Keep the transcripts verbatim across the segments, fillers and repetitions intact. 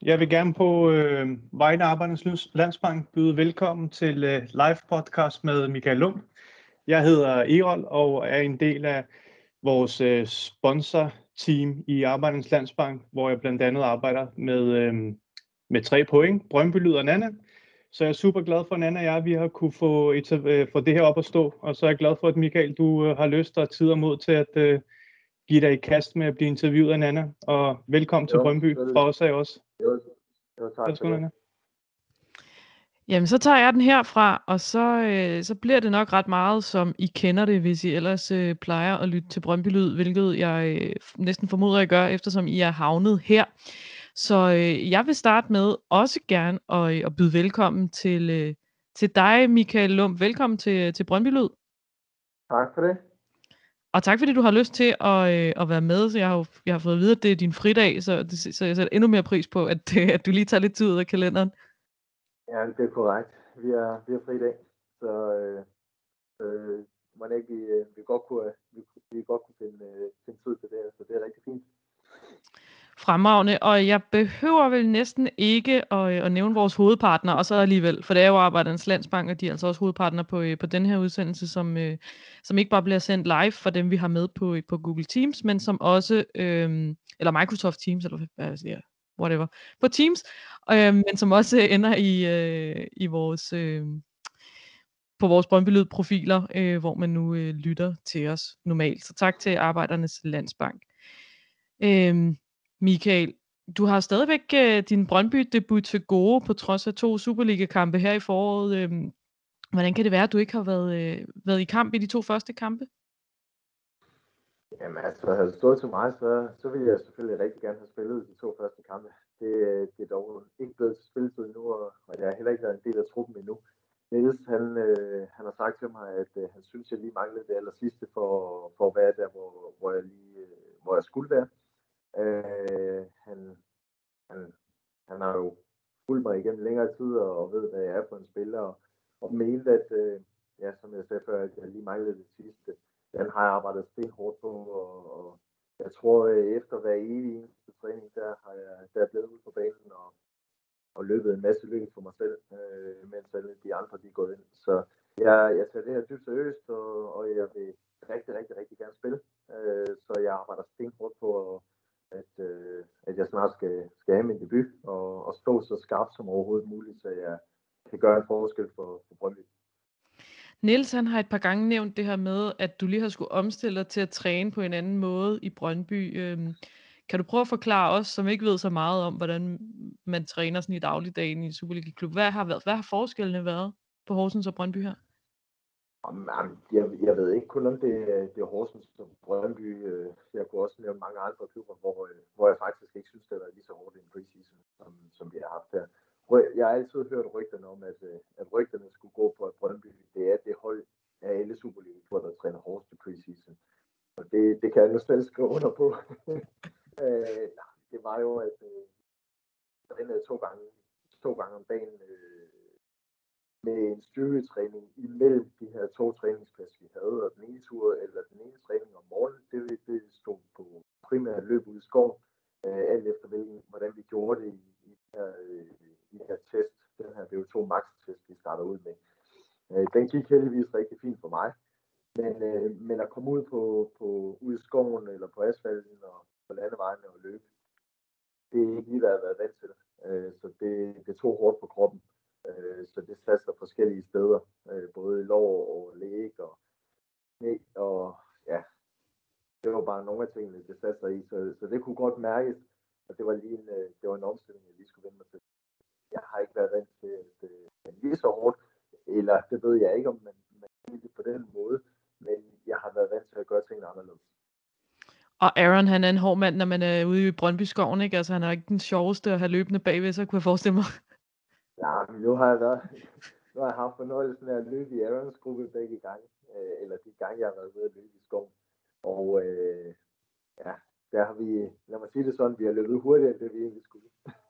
Jeg vil gerne på øh, vegne af Arbejdernes Landsbank byde velkommen til øh, live podcast med Michael Lund. Jeg hedder Erol og er en del af vores øh, sponsorteam i Arbejdernes Landsbank, hvor jeg blandt andet arbejder med, øh, med tre point, Brøndby Lyd og Nanna. Så jeg er super glad for, Nanna og jeg, vi har kunne få, et, øh, få det her op at stå, og så er jeg glad for, at Michael, du øh, har lyst og tid og mod til at øh, give dig i kast med at blive interviewet af Nanna, og velkommen jo, til Brøndby fra os af også. Jo, jo tak Værsgo, Nanna. Jamen, så tager jeg den herfra, og så, øh, så bliver det nok ret meget, som I kender det, hvis I ellers øh, plejer at lytte til Brøndby Lyd, hvilket jeg øh, næsten formoder, at I gør, eftersom I er havnet her. Så øh, jeg vil starte med også gerne at, at byde velkommen til, øh, til dig, Michael Lund. Velkommen til, til Brøndby Lyd. Tak for det. Og tak fordi du har lyst til at, øh, at være med. Så jeg har, jo, jeg har fået at vide, at det er din fridag, så, det, så jeg sætter endnu mere pris på, at, at du lige tager lidt tid ud af kalenderen. Ja, det er korrekt. Vi er, vi er fri i dag, så øh, øh, man ikke, vi, vi, godt kunne, vi, vi godt kunne finde, finde tid til det, så det er rigtig fint. Fremragende, og jeg behøver vel næsten ikke at, at nævne vores hovedpartner, og så alligevel, for det er jo Arbejdernes Landsbank, og de er altså også hovedpartner på, på den her udsendelse, som, som ikke bare bliver sendt live for dem, vi har med på, på Google Teams, men som også, øhm, eller Microsoft Teams, eller hvad jeg siger, whatever, på Teams, øhm, men som også ender i, øh, i vores, øh, på vores Brøndby Lyd profiler, øh, hvor man nu øh, lytter til os normalt. Så tak til Arbejdernes Landsbank. Øhm, Michael, du har stadigvæk øh, din Brøndby-debut til gode, på trods af to Superliga-kampe her i foråret. Øhm, hvordan kan det være, at du ikke har været, øh, været i kamp i de to første kampe? Jamen altså, havde det stået til mig, så, så ville jeg selvfølgelig rigtig gerne have spillet de to første kampe. Det, det er dog ikke blevet til spilletid endnu, og, og jeg har heller ikke været en del af truppen endnu. Niels, han, øh, han har sagt til mig, at øh, han synes, jeg lige manglede det aller sidste for, for at være der, hvor, hvor, jeg, lige, øh, hvor jeg skulle være. Øh, han, han, han har jo fulgt mig igennem længere tid og, og ved, hvad jeg er for en spiller, og, og mente, at øh, ja, som jeg sagde før, at jeg lige manglede det sidste. Den har jeg arbejdet stenhårdt på, og, og jeg tror, at efter hver evig eneste træning, der har jeg, der er blevet ud på banen og, og løbet en masse løb for mig selv, øh, mens alle de andre de er gået ind. Så jeg, jeg tager det her dybt seriøst, og, og jeg vil rigtig, rigtig, rigtig gerne spille. Øh, så jeg arbejder stenhårdt på, at, øh, at jeg snart skal, skal have min debut og, og stå så skarpt som overhovedet muligt, så jeg kan gøre en forskel for, for Brøndby. Niels, han har et par gange nævnt det her med, at du lige har skulle omstille dig til at træne på en anden måde i Brøndby. Øhm, kan du prøve at forklare os, som ikke ved så meget om, hvordan man træner sådan i dagligdagen i en Superliga-klub? Hvad har, været, hvad har forskellene været på Horsens og Brøndby her? Jeg, jeg ved ikke kun om det, det er Horsens og Brøndby. Jeg kunne også nævne mange andre klubber, hvor, hvor jeg faktisk ikke synes, det har været lige så hårdt i en preseason, som, som vi har haft her. Jeg har altid hørt rygterne om, at, at rygterne skulle gå på, at Brøndby det er det hold af alle Superliga-klubber, der træner hårdest i preseason. Og det, det kan jeg nu selv skrive under på. Det var jo, at jeg trænede to gange, to gange om dagen med en styrketræning imellem de her to træningspas, vi havde, og den ene tur eller den ene træning om morgenen, det, det stod på primært løb ud i skoven, øh, alt efter hvilken, hvordan vi gjorde det i, i, den her, øh, i den her test, den her V O to max-test, vi starter ud med. Øh, den gik heldigvis rigtig fint for mig, men, øh, men at komme ud på, på ud i skoven eller på asfalten og på landevejene og løbe, det er ikke lige, hvad jeg har været vant til. Øh, så det, det tog hårdt på kroppen. Så det satte sig forskellige steder, både i lår og læg og knæ, og ja, det var bare nogle af tingene, det satte sig i, så, så det kunne godt mærkes, at det var lige en, det var en omstilling, jeg lige skulle vende mig til. Jeg har ikke været vant til, at det er lige så hårdt, eller det ved jeg ikke, om man, man kan det på den måde, men jeg har været vant til at gøre tingene anderledes. Og Aaron, han er en hård mand, når man er ude i Brøndby-skoven, ikke? Altså, han er ikke den sjoveste at have løbende bagved sig, kunne jeg forestille mig. Ja, men nu har jeg været, nu har jeg haft fornøjelsen af at løbe i Aarons gruppe begge gange, øh, eller de gange, jeg har været ved at løbe i skoven. Og øh, ja, der har vi, lad mig sige det sådan, vi har løbet hurtigere, end det vi egentlig skulle.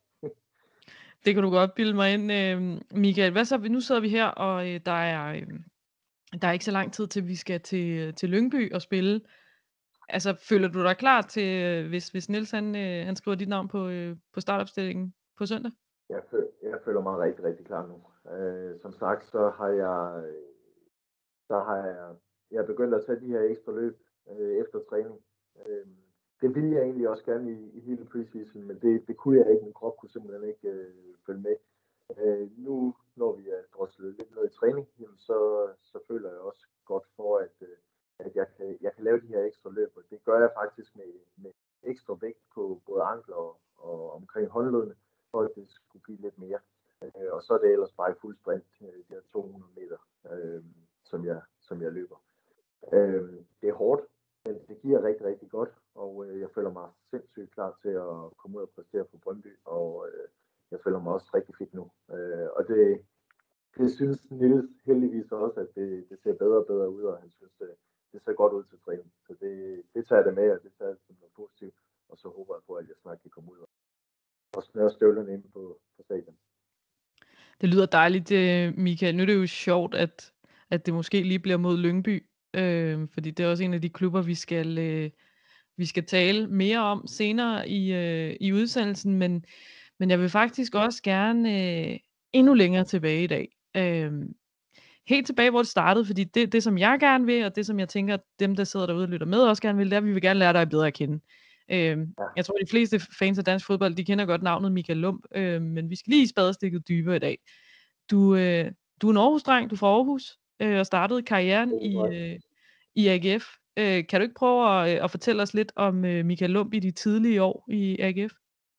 Det kan du godt bilde mig ind, Michael. Hvad så? Nu sidder vi her, og der er, der er ikke så lang tid til, vi skal til, til Lyngby og spille. Altså, føler du dig klar til, hvis, hvis Niels han, han skriver dit navn på, på startopstillingen? på søndag? Jeg, føl, jeg føler mig rigtig, rigtig klar nu. Øh, som sagt, så har jeg, så har jeg, jeg er begyndt at tage de her ekstra løb øh, efter træning. Øh, det ville jeg egentlig også gerne i, i hele preseason, men det, det kunne jeg ikke. Min krop kunne simpelthen ikke øh, følge med. Øh, nu, når vi er droslet lidt ned i træning, jamen, så, så føler jeg også godt for, at, øh, at jeg, kan, jeg kan lave de her ekstra løb. Og det gør jeg faktisk med, med ekstra vægt på både ankler og, og omkring håndledene, for at det skulle give lidt mere. Øh, og så er det ellers bare i fuld sprint, øh, de her to hundrede meter, øh, som, jeg, som jeg løber. Øh, det er hårdt, men det giver rigtig, rigtig godt, og øh, jeg føler mig sindssygt klar til at komme ud og præstere for Brøndby, og øh, jeg føler mig også rigtig fit nu. Øh, og det, det synes Niels heldigvis også, at det, det ser bedre og bedre ud, og han synes, det, det ser godt ud til træning. Så det, det tager jeg det med, og det tager jeg som noget positivt, og så håber jeg på, at jeg snart kan komme ud og snøre støvlerne ind på, på stadion. Det lyder dejligt, øh, Michael. Nu er det jo sjovt, at, at det måske lige bliver mod Lyngby, øh, fordi det er også en af de klubber, vi skal, øh, vi skal tale mere om senere i, øh, i udsendelsen, men, men jeg vil faktisk også gerne øh, endnu længere tilbage i dag. Øh, helt tilbage, hvor det startede, fordi det, det, som jeg gerne vil, og det, som jeg tænker, at dem, der sidder derude og lytter med, også gerne vil, det er, at vi vil gerne lære dig bedre at kende. Øh, Ja. Jeg tror, de fleste fans af dansk fodbold, de kender godt navnet Michael Lump, øh, men vi skal lige i spadestikket dybere i dag. Du, øh, du er en Aarhus-dreng, du er fra Aarhus, øh, og startede karrieren i, øh, i A G F. Øh, kan du ikke prøve at, øh, at fortælle os lidt om øh, Michael Lump i de tidlige år i A G F?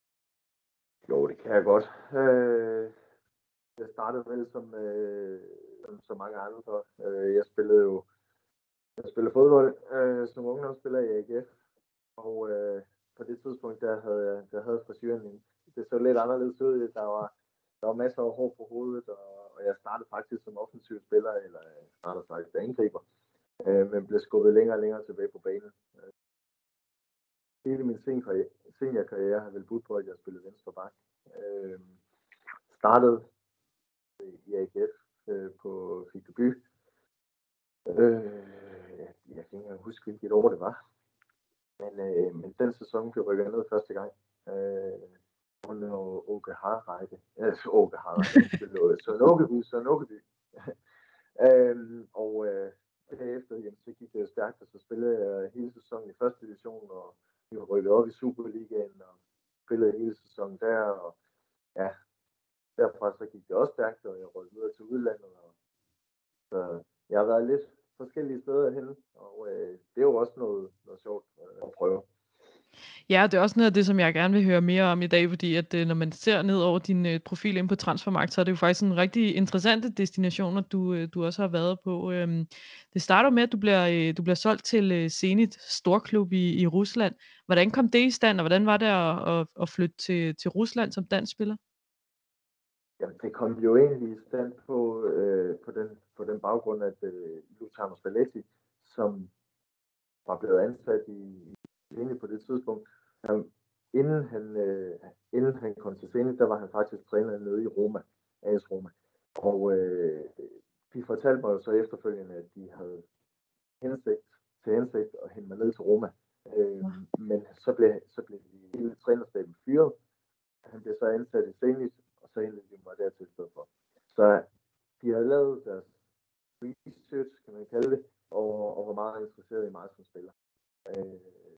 Jo, det kan jeg godt. Øh, jeg startede vel som, øh, som så mange andre. Øh, jeg spillede jo jeg spillede fodbold øh, som ungdomsspiller i A G F, og øh, på det tidspunkt, der havde jeg der havde frisyren, det så lidt anderledes ud. Der var, der var masser af hår på hovedet, og, og jeg startede faktisk som offensiv spiller, eller rettere sagt angriber, øh, men blev skubbet længere og længere tilbage på banen. Hele min seniorkarriere har vel budt på, at jeg spillede venstre bak. Øh, startede i A G F øh, på fik debut. Øh, jeg, jeg kan ikke engang huske, hvilket år det var. Men, øh, men den sæson blev rykket ned første gang. Øh, under Åke Harreide. Øh, Åke Harreide. Søren Åkeby. Søren Åkeby. øh, og øh, derefter jamen, så gik det jo stærkt, og så spillede jeg hele sæsonen i første division, og vi var rykket op i Superligaen, og spillede hele sæsonen der, og ja, derfra så gik det også stærkt, og jeg røg videre til udlandet, og så jeg har været lidt forskellige steder hen, og øh, det er jo også noget, noget sjovt øh, at prøve. Ja, det er også noget af det, som jeg gerne vil høre mere om i dag, fordi at øh, når man ser ned over din øh, profil ind på Transfermarkt, så er det jo faktisk en rigtig interessante destinationer, du, øh, du også har været på. Øhm, det starter med, at du bliver, øh, du bliver solgt til øh, Zenit Storklub i, i Rusland. Hvordan kom det i stand, og hvordan var det at, at, at flytte til, til Rusland som dansk spiller? Jamen, det kom jo egentlig i stand på, øh, på, den, på den baggrund, at øh, Luciano Spalletti, som var blevet ansat i Zenit på det tidspunkt, han, inden, han, øh, inden han kom til Zenit, der var han faktisk træner nede i Roma, A S Roma. Og øh, de fortalte mig jo så efterfølgende, at de havde hensigt til hensigt at hente mig ned til Roma. Øh, men så blev, så blev de hele trænerstaben fyret. Han blev så ansat i Zenit, og så hentede de mig dertil i stedet for. Så de havde lavet deres research, kan man kalde det, og, og var meget interesseret i mig som spiller. Øh,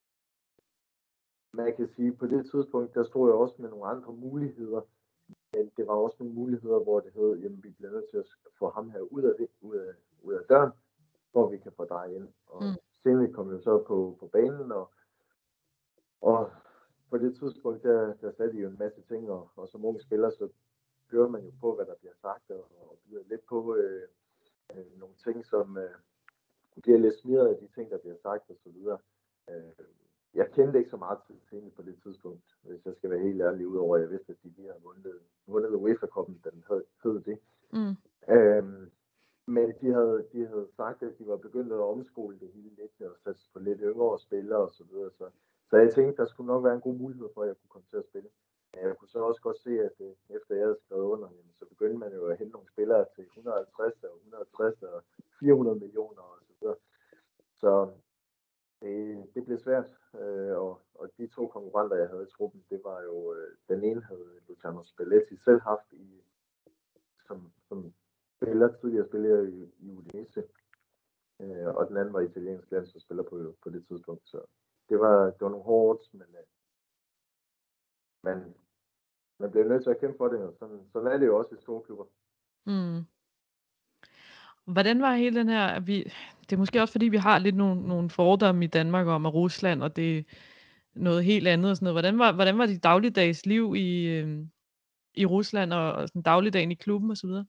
man kan sige, at på det tidspunkt, der stod jeg også med nogle andre muligheder, men det var også nogle muligheder, hvor det hed, jamen vi bliver nødt til at få ham her ud af, det, ud af, ud af døren, hvor vi kan få dig ind. Og mm. Zenit kom jo så på, på banen, og, og på det tidspunkt, der, der satte de jo en masse ting, og, og som unge spiller, så hører man jo på, hvad der bliver sagt, og, og bliver lidt på øh, øh, nogle ting, som øh, bliver lidt smidt af de ting, der bliver sagt, og så videre. Øh, jeg kendte ikke så meget til tingene på det tidspunkt, hvis jeg skal være helt ærlig, udover at jeg vidste, at de lige havde vundet, vundet UEFA-koppen, da den hed, hed det. Mm. Øh, men de havde, de havde sagt, at de var begyndt at omskole det hele lidt, og satse på lidt yngre spillere og så videre, så Så jeg tænkte, der skulle nok være en god mulighed for, at jeg kunne komme til at spille. Jeg kunne så også godt se, at efter jeg havde skrevet under, så begyndte man jo at hente nogle spillere til et hundrede og halvtreds og et hundrede og tres og fire hundrede millioner og så videre. Så det, det blev svært, og, og de to konkurrenter, jeg havde i truppen, det var jo, den ene havde Luciano Spalletti selv haft i, som, som spiller, tidligere spiller i, i Udinese. Øh, og den anden var italiensk landsholdsspiller på, på det tidspunkt. Så det var, det var nogle hårde odds, men øh, man, man bliver nødt til at kæmpe for det, og sådan, sådan er det jo også i store klubber. Mm. Hvordan var hele den her, vi, det er måske også fordi, vi har lidt nogle, nogle fordomme i Danmark om, at Rusland, og det er noget helt andet og sådan noget. Hvordan var, hvordan var dit dagligdags liv i, øh, i Rusland, og, og sådan dagligdagen i klubben og så videre?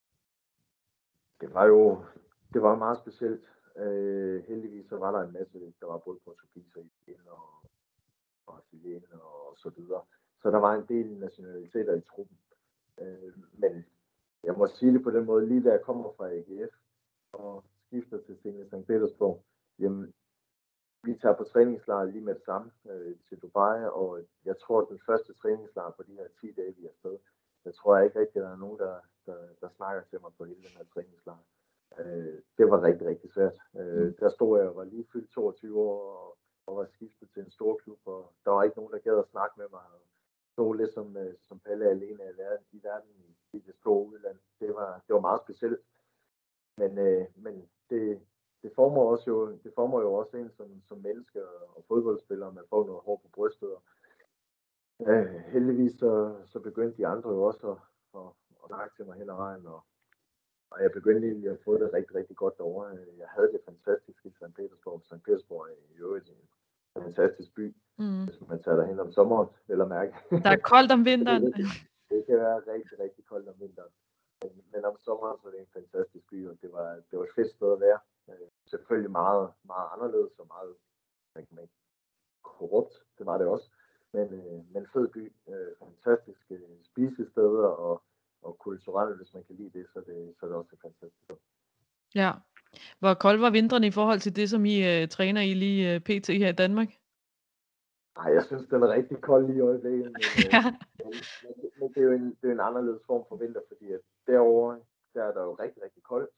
Det var jo det var meget specielt. Øh, heldigvis så var der en masse, der var både portugiser, italiener og brasilianer og så videre. Så der var en del nationaliteter i truppen. Øh, men jeg må sige det på den måde, lige da jeg kommer fra A G F og skifter til Zenit Sankt Petersborg, jamen, vi tager på træningslejr lige med det samme øh, til Dubai, og jeg tror, at den første træningslejr på de her ti dage, vi er afsted, jeg tror jeg ikke rigtig, at der er nogen, der, der, der snakker til mig på hele den her træningslejr. Øh, det var rigtig, rigtig svært. Øh, der stod jeg og var lige fyldt toogtyve år og, og var skiftet til en stor klub, og der var ikke nogen, der gad at snakke med mig. Og stod lidt som, øh, som Palle alene i verden, i verden i, i det store udland. Det var, det var meget specielt. Men, øh, men det, det former også jo, det former jo også en som, som menneske og fodboldspiller, man får noget hår på brystet. Og, øh, heldigvis så, så begyndte de andre jo også at, at, at snakke til mig hen ad vejen, og, og jeg begyndte egentlig at få det rigtig, rigtig godt derovre. Jeg havde det fantastisk i Sankt Petersborg. Sankt Petersborg er i øvrigt en fantastisk by, mm. hvis man tager derhen om sommeren, vil jeg mærke. Der er koldt om vinteren. det, det kan være rigtig, rigtig koldt om vinteren. Men, men om sommeren så er det en fantastisk by, og det var, det var et fedt sted at være. Øh, selvfølgelig meget, meget anderledes og meget ikke, korrupt, det var det også. Men, øh, men fed by, øh, fantastiske spisesteder og, og kulturelle, hvis man kan lide det, så er det, så er det også et fantastisk sted. Ja. Hvor kold var vinteren i forhold til det, som I øh, træner i lige øh, pt. Her i Danmark? Nej, jeg synes, den er rigtig kold lige i øjeblikket, men, ja. men, men, men det, er jo en, det er en anderledes form for vinter, fordi at derovre, der er der jo rigtig, rigtig koldt.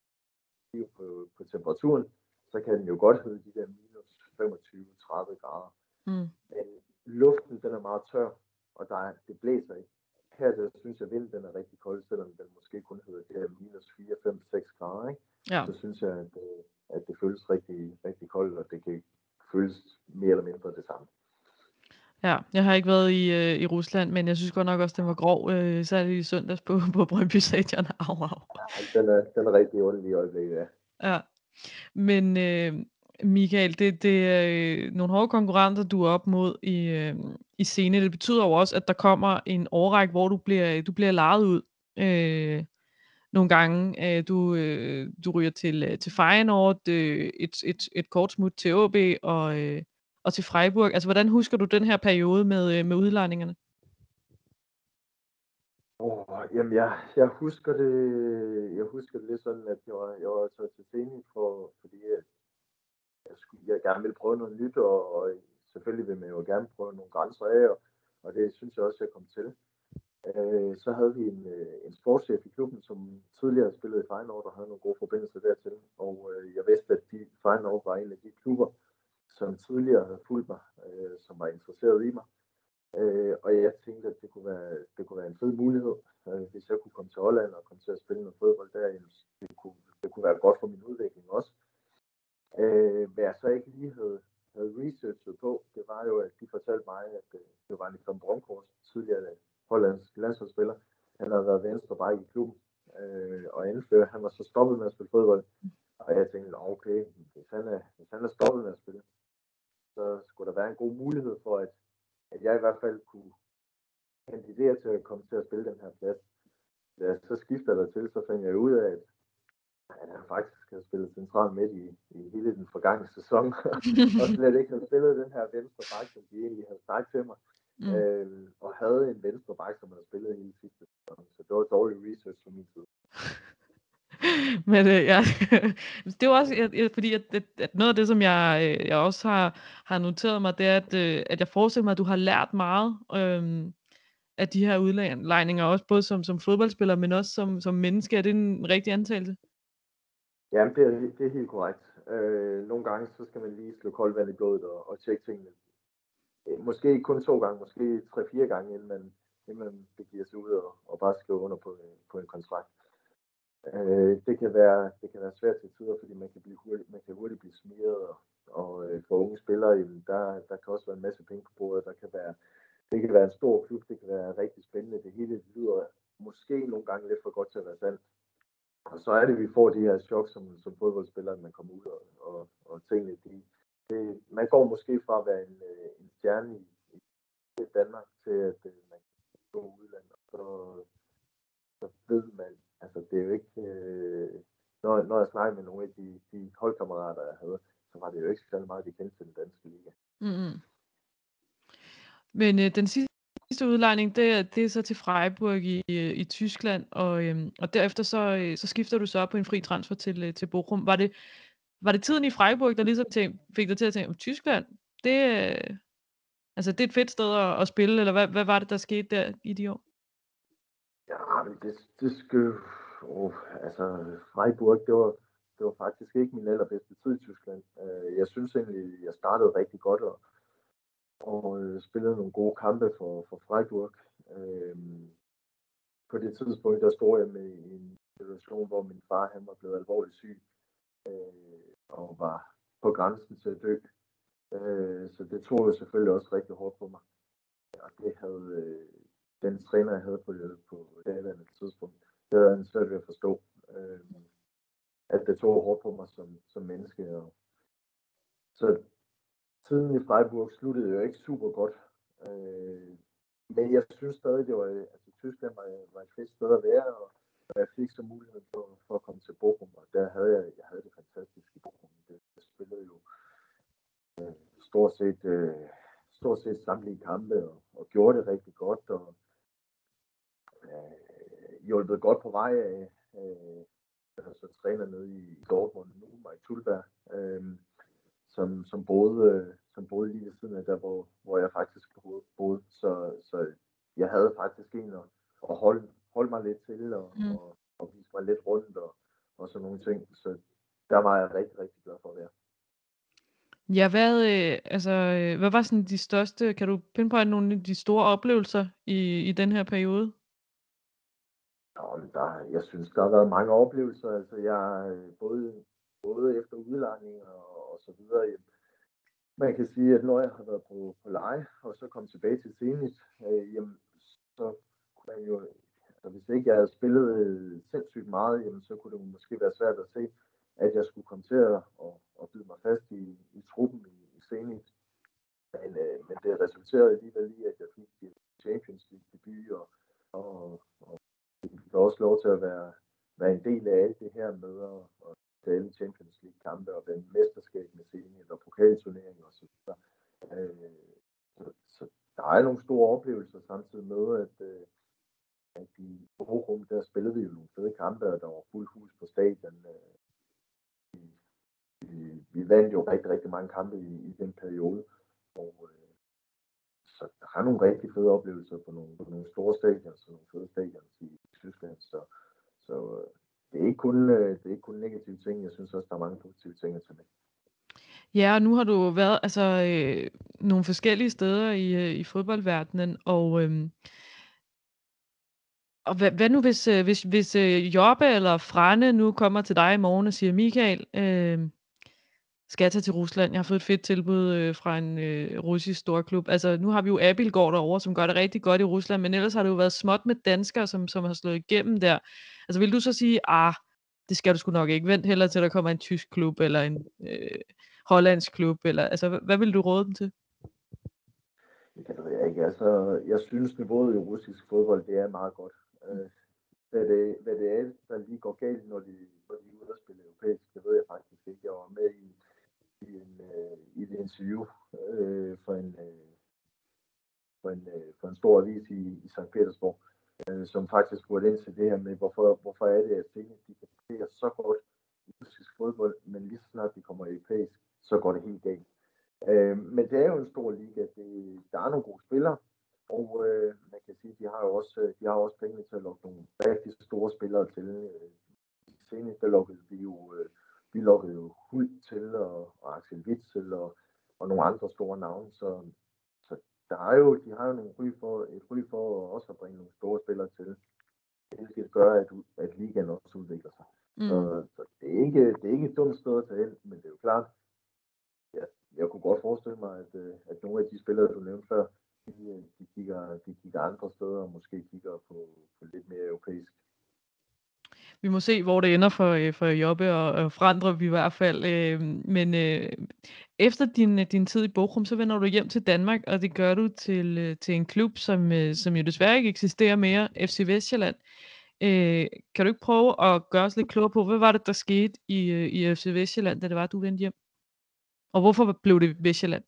På, på temperaturen, så kan den jo godt hedde de der minus femogtyve til tredive grader. Mm. Men luften, den er meget tør, og der er, det blæser ikke. Her der synes jeg, at vinden den er rigtig kold, selvom den måske kun hedder det her minus fire, fem, seks grader. Ikke? Ja. Så synes jeg, at, at det føles rigtig, rigtig koldt, og det kan føles mere eller mindre det samme. Ja, jeg har ikke været i, øh, i Rusland, men jeg synes godt nok også, den var grov, øh, særligt i søndags på, på Brøndby Stadion. Au, au. Ja, den, er, den er rigtig ordentlig i øjeblikket, ja. Ja, men øh, Michael, det, det er øh, nogle hårde konkurrenter, du er op mod i, øh, i scene. Det betyder jo også, at der kommer en årrække, hvor du bliver, du bliver lejet ud øh, nogle gange. Øh, du, øh, du ryger til, til Feyenoord, øh, et, et, et kort smut til A B og... Øh, og til Freiburg. Altså, hvordan husker du den her periode med, med udlejningerne? Oh, jamen, jeg, jeg husker det, jeg husker det lidt sådan, at jeg var, jeg var taget til Zenit, for, fordi jeg, jeg, skulle, jeg gerne ville prøve noget nyt, og, og selvfølgelig vil man jo gerne prøve nogle grænser af, og, og det synes jeg også, jeg kom til. Øh, så havde vi en, en sportschef i klubben, som tidligere spillede i Feyenoord, og havde nogle gode forbindelser dertil, og øh, jeg vidste, at de, Feyenoord var en af de klubber, som tidligere havde fulgt mig, øh, som var interesseret i mig. Øh, og jeg tænkte, at det kunne være, det kunne være en fed mulighed, øh, hvis jeg kunne komme til Holland og komme til at spille noget fodbold der. Det kunne, det kunne være godt for min udvikling også. Øh, hvad jeg så ikke lige havde, havde researchet på, det var jo, at de fortalte mig, at øh, det var Nick van Bronckhorst, tidligere hollandsk landsholdsspiller. Han havde været venstre back i klubben øh, og anfører. Han var så stoppet med at spille fodbold. Og jeg tænkte, okay, hvis han er, hvis han er stoppet med at spille, så skulle der være en god mulighed for, at, at jeg i hvert fald kunne kandidere til at komme til at spille den her plads. Da jeg så skifter der til, så fandt jeg ud af, at, at han faktisk har spillet centralt midt i, i hele den forgangne sæson, og slet ikke har spillet den her venstre back, som de egentlig havde sagt til mig, mm. øh, og havde en venstre back, som havde spillet hele sidste sæson. Så det var dårlig research fra min side. Men øh, ja, det er jo også, jeg, fordi at, at, at noget af det, som jeg, øh, jeg også har, har noteret mig, det er, at, øh, at jeg forestiller mig, at du har lært meget øh, af de her udlejninger, også både som, som fodboldspiller, men også som, som menneske. Er det en rigtig antagelse? Ja, det er, det er helt korrekt. Øh, nogle gange, så skal man lige slå koldt vand i blodet og, og tjekke tingene. Måske ikke kun to gange, måske tre-fire gange, inden man, det man begiver sig ud og, og bare skrive under på, på en kontrakt. Øh, det kan være det kan være svært til tider, fordi man kan blive hurtigt, man kan hurtigt blive smidt, og, og øh, for unge spillere, der, der kan også være en masse penge på bordet. Der kan være, det kan være en stor klub, det kan være rigtig spændende. Det hele lyder måske nogle gange lidt for godt til at være sandt. Og så er det, vi får de her chok som, som fodboldspillere, at man kommer ud og, og, og tingene, de, det, man går måske fra at være en, en stjerne i, i Danmark til, at man kan gå udlandet, og så, så ved man, altså det er jo ikke, øh, når, når jeg snakker med nogle af de, de holdkammerater, jeg havde, så var det jo ikke så meget, de kendte til den danske liga. Mm-hmm. Men øh, den sidste sidste udlejning, det, det er så til Freiburg i, i Tyskland, og, øhm, og derefter så, så skifter du så op på en fri transfer til, til Bochum. Var det, var det tiden i Freiburg, der ligesom tænk, fik dig til at tænke, om Tyskland, det, altså, det er et fedt sted at, at spille, eller hvad, hvad var det, der skete der i de år? Ja, men det, det skal oh, altså Freiburg, det var, det var faktisk ikke min allerbedste tid i Tyskland. Jeg synes egentlig, jeg startede rigtig godt, og og øh, spillede nogle gode kampe for, for Freiburg. Øhm, på det tidspunkt, der stod jeg med i en situation, hvor min far han var blevet alvorligt syg, øh, og var på grænsen til at dø. Øh, så det tog jo selvfølgelig også rigtig hårdt på mig. Og det havde øh, den træner, jeg havde på det, på det andet tidspunkt, det havde han svært ved at forstå. Øh, at det tog hårdt på mig som, som menneske. Og, så tiden i Freiburg sluttede jo ikke super godt. Øh, men jeg synes stadig, det var, altså Tyskland var, var et fedt sted at være, og jeg fik så mulighed for, for at komme til Bochum, og der havde jeg, jeg havde det fantastisk i Bochum. Det, jeg spillede jo øh, stort set, øh, stort set samtlige kampe, og, og gjorde det rigtig godt, og øh, hjulpet godt på vej af, øh, altså træner nede i Dortmund nu, Mike Tulberg, øh, som, som boede, som boede lige ved siden af der, hvor, hvor jeg faktisk boede. Så, så jeg havde faktisk en at, at holde, holde mig lidt til, og, mm. og, og vise mig lidt rundt, og, og sådan nogle ting. Så der var jeg rigtig, rigtig glad for at være. Ja, hvad, øh, altså, øh, hvad var sådan de største, kan du pinpointe nogle af de store oplevelser i, i den her periode? Ja, der, jeg synes, der har været mange oplevelser. Altså, jeg både, både efter udlejning og, og så videre. Man kan sige, at når jeg har været på, på leje, og så kom tilbage til Zenit, øh, jamen, så kunne man jo, altså, hvis ikke jeg havde spillet øh, sindssygt meget, jamen, så kunne det måske være svært at se, at jeg skulle komme til at og, og bide mig fast i, i truppen i, i Zenit. Men, øh, men det resulterede alligevel i, at jeg fik Champions League debut, og, og, og fik også lov til at være, være en del af alt det her med at, at alle Champions League kampe og vinde mesterskab med Zenit og pokalturneringer og så videre. Øh, så, så der er nogle store oplevelser samtidig med, at, øh, at i Bochum, der spillede vi jo nogle fede kampe, og der var fuld hus på stadion. Øh, vi, vi, vi vandt jo rigtig, rigtig mange kampe i, i den periode. Og, øh, så der er nogle rigtig fede oplevelser på nogle, på nogle store stadion, så nogle fede stadion i, i Tyskland. Så, så øh, det er ikke kun, øh, det er ikke kun negative ting. Jeg synes også, der er mange positive ting at tage med. Ja, og nu har du været altså, øh, nogle forskellige steder i, øh, i fodboldverdenen, og, øh, og hvad, hvad nu hvis, øh, hvis, hvis øh, Jobbe eller Frane nu kommer til dig i morgen og siger, Michael, øh, skal jeg tage til Rusland? Jeg har fået et fedt tilbud øh, fra en øh, russisk storklub. Altså, nu har vi jo Abilgård derovre, som gør det rigtig godt i Rusland, men ellers har det jo været småt med danskere, som, som har slået igennem der. Altså, vil du så sige, ah, det skal du sgu nok ikke. Vent heller til, der kommer en tysk klub, eller en øh, hollandsk klub, eller, altså, hvad, hvad vil du råde dem til? Det ved jeg ikke. Altså, jeg synes, niveauet i russisk fodbold, det er meget godt. Øh, hvad, det, hvad det er, der lige går galt, når de, når de er ude og spille europæisk, det ved jeg faktisk ikke. Jeg var med i, i, en, øh, i et interview øh, for, en, øh, for, en, øh, for en stor avis i, i Sankt Petersborg, øh, som faktisk spurgte ind til det her med, hvorfor, hvorfor er det, at tingene de kan fungere så godt i russisk fodbold, men lige så snart de kommer europæisk, så går det helt galt. Øh, men det er jo en stor liga. Det, der er nogle gode spillere, og øh, man kan sige, de har jo også, de har også penge til at lukke nogle rigtig store spillere til. Øh, senest der lukkede vi jo, øh, vi lukkede jo Hult til, og, og Axel Witzel og, og nogle andre store navne, så, så der har jo, de har jo nogle ry for, et ry for også at bringe nogle store spillere til, hvilket gør, at, at ligaen også udvikler sig. Mm. Så, så det, er ikke, det er ikke et dumt sted at tage ind, men det er jo klart, ja, jeg kunne godt forestille mig, at, at nogle af de spillere, du nævnte før, de, de, kigger, de kigger andre steder, og måske kigger på, på lidt mere europæisk. Vi må se, hvor det ender for, for Jobbe og, og Frandrup i hvert fald. Men øh, efter din, din tid i Bochum, så vender du hjem til Danmark, og det gør du til, til en klub, som, som jo desværre ikke eksisterer mere, F C Vestsjælland. Øh, kan du ikke prøve at gøre os lidt klogere på, hvad var det, der skete i, i F C Vestsjælland, da det var, du vendte hjem? Og hvorfor blev det Vestsjælland?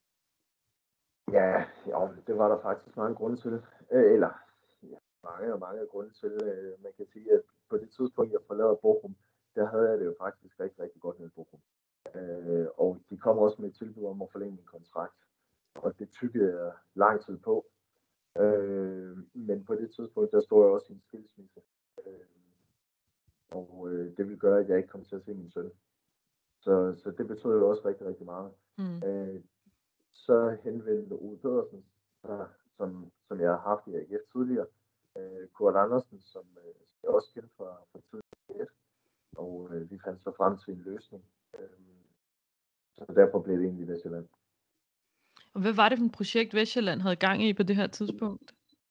Ja, jo, det var der faktisk mange grunde til. Øh, eller ja, mange og mange grunde til. Øh, man kan sige, at på det tidspunkt, jeg forlader Bochum, der havde jeg det jo faktisk rigtig, rigtig godt med Bochum. Øh, og de kom også med et tilbud om at forlænge min kontrakt. Og det tykkede jeg lang tid på. Øh, men på det tidspunkt, der stod jeg også i en skilsmisse. Øh, og øh, det ville gøre, at jeg ikke kom til at se min søn. Så, så det betød jo også rigtig, rigtig meget. Mm. Øh, så henvendte Ove Pedersen, som, som jeg har haft i A G F tidligere, øh, Kurt Andersen, som øh, jeg også kendte fra, fra tidligere A G F, og øh, vi fandt så frem til en løsning. Øh, så derfor blev det egentlig Vestsjælland. Og hvad var det for et projekt, Vestsjælland havde gang i på det her tidspunkt?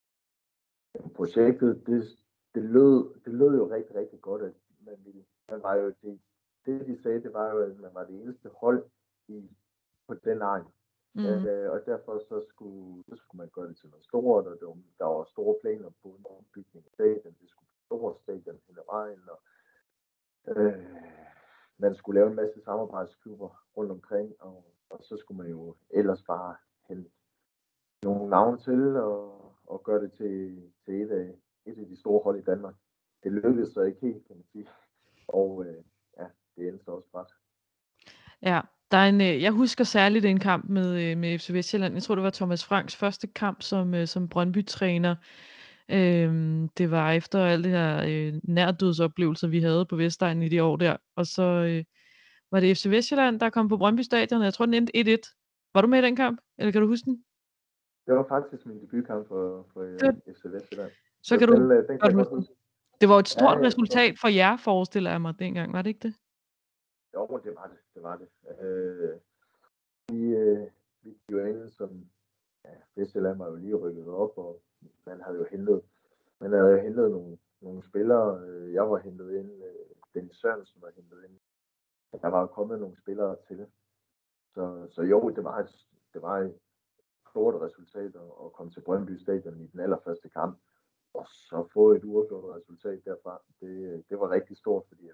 Projektet, det, det, lød, det lød jo rigtig, rigtig godt, at man, ville, man var jo det, det, de sagde, det var jo, at man var det eneste hold i, på den egen. Mm. Øh, og derfor så skulle, så skulle man gøre det til noget stort, og der, der var store planer på en ombygning af stadion. Det skulle være store stadion hele vejen, og øh, man skulle lave en masse samarbejdsklubber rundt omkring, og, og så skulle man jo ellers bare hente nogle navne til, og, og gøre det til, til et, af, et af de store hold i Danmark. Det lykkedes så ikke helt, kan man sige, og øh, ja, det endte så også ret. Ja. Der er en, jeg husker særligt en kamp med, med F C Vestsjælland. Jeg tror, det var Thomas Franks første kamp som, som Brøndby-træner. Øhm, det var efter alle de her øh, nærdødsoplevelser, vi havde på Vestegnen i de år der. Og så øh, var det F C Vestsjælland, der kom på Brøndby Stadion, og jeg tror, den endte et et. Var du med i den kamp? Eller kan du huske den? Det var faktisk min debutkamp for, for uh, F C Vestsjælland. Så, så kan den, du den, den kan godt huske. Det var et stort ja, ja, resultat for jer, forestiller jeg mig dengang, var det ikke det? Jo, det var det. Det var det. Øh, vi, øh, vi gik jo ind, som ja, Vestsjælland var jo lige rykket op, og man havde jo hentet, man havde jo hentet nogle, nogle spillere. Jeg var hentet ind, Dennis Sørensen var hentet ind. Der var jo kommet nogle spillere til. Så, så jo, det var et, det var et stort resultat at, at komme til Brøndby Stadion i den allerførste kamp. Og så få et uafgjort resultat derfra. Det, det var rigtig stort, fordi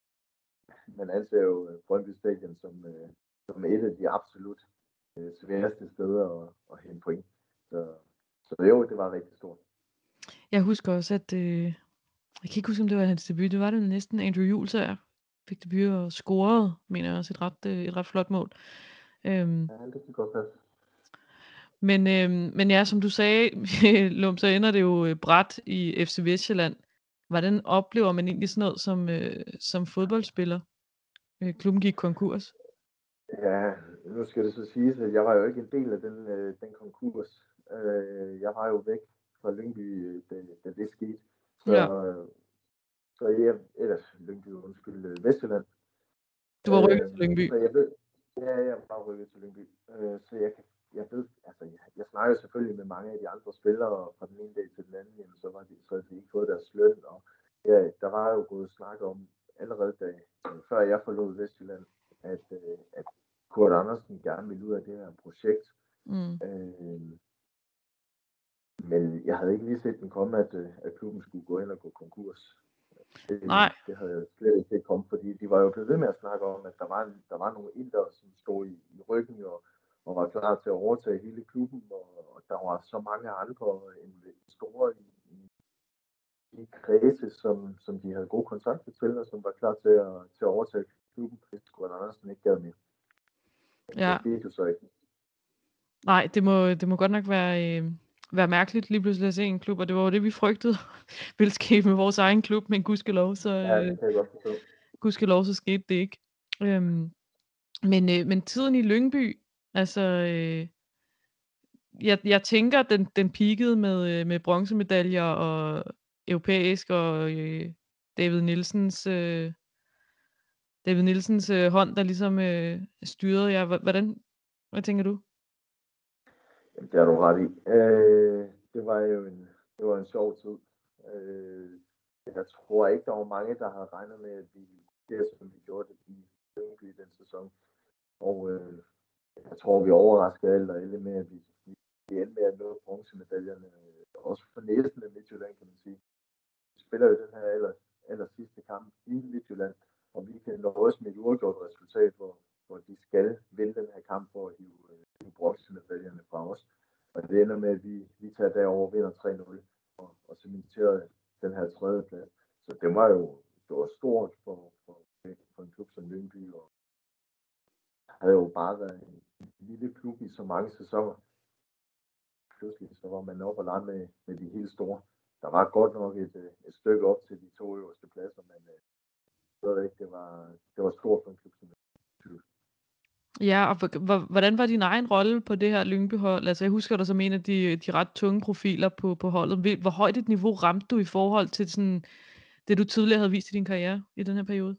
man anser jo Brøndby Stadion som, som et af de absolut sværeste steder at, at hente point. Så, så jo, det var rigtig stort. Jeg husker også, at øh, jeg kan ikke huske, om det var hans debut. Det var det næsten Andrew Juelsager fik debut og scorede, mener jeg også, et ret, et ret flot mål. Øhm, ja, det kan godt passe. Men, øhm, men ja, som du sagde, Lum, så ender det jo brat i F C Vestsjælland. Hvordan oplever man egentlig sådan noget som, øh, som fodboldspiller? Øh, klubben gik konkurs. Ja, nu skal det så siges, at jeg var jo ikke en del af den, øh, den konkurs. Øh, jeg var jo væk fra Lyngby, da, da det skete. Så, ja. så jeg, ellers Lyngby, undskyld, Vestsjælland. Du var rykket øh, til Lyngby? Så jeg ved, ja, jeg var rykket til Lyngby. Øh, så jeg, jeg ved, altså jeg, jeg snakker selvfølgelig med mange af de andre spillere fra den ene dag til den anden, jamen, så var de, så havde de ikke fået deres løn, og ja, der var jo gået snak om allerede da, før jeg forlod Vestsjælland, at, at Kurt Andersen gerne ville ud af det her projekt. Mm. Øh, men jeg havde ikke lige set den komme, at, at klubben skulle gå ind og gå konkurs. Det, Nej. det havde jeg slet ikke set komme, fordi de var jo blevet ved med at snakke om, at der var, der var nogle indere, som stod i, i ryggen og, og var klar til at overtage hele klubben, og, og der var så mange andre investorer i, i, i kredse, som, som de havde gode kontakter til, og som var klar til at, til at overtage klubben, hvis Kurt Andersen ikke gad mere. Ja. Det skete jo så ikke. Nej, det må, det må godt nok være, øh, være mærkeligt lige pludselig at se en klub, og det var jo det, vi frygtede ville ske med vores egen klub, men gudskelov, så, øh, ja, det kan jeg godt forstå. Gudskelov, så skete det ikke. Øhm, men, øh, men tiden i Lyngby, altså, øh, jeg, jeg tænker, den, den peakede med, øh, med bronzemedaljer og europæisk og øh, David Nielsens, øh, David Nielsens øh, hånd, der ligesom øh, styrede jer. Hva- Hvordan, hvad tænker du? Jamen, det har du ret i. Øh, det var jo en, det var en sjov tid. Øh, jeg tror ikke, der var mange, der havde regnet med, at vi det, som vi gjorde det i Lyngby den sæson. Og øh, jeg tror, vi overraskede alle og alle med, at vi, vi endte med at nå bronzemedaljerne. Øh, også for næsten af Midtjylland, kan man sige. Vi spiller jo den her aller, aller sidste kamp i Midtjylland, og vi kan nøjes med et uafgjort resultat, hvor, hvor de skal vinde den her kamp for at hive, øh, hive bronzemedaljerne fra os. Og det ender med, at vi, vi tager derover og vinder tre nul og, og cementerer den her tredje plads. Så det var jo det var stort for, for, for en klub som Lyngby, og havde jo bare været en, en lille klub i så mange sæsoner. Pludselig så var man oppe og lege med, med de helt store. Der var godt nok et, et stykke op til de to øverste pladser, men jeg ved ikke, det var, det var stort for en klub som Lyngby. Ja, og h- h- hvordan var din egen rolle på det her Lyngby-hold? Altså, jeg husker dig som en af de, de ret tunge profiler på, på holdet. Hvil- Hvor højt et niveau ramte du i forhold til sådan, det, du tidligere havde vist i din karriere i den her periode?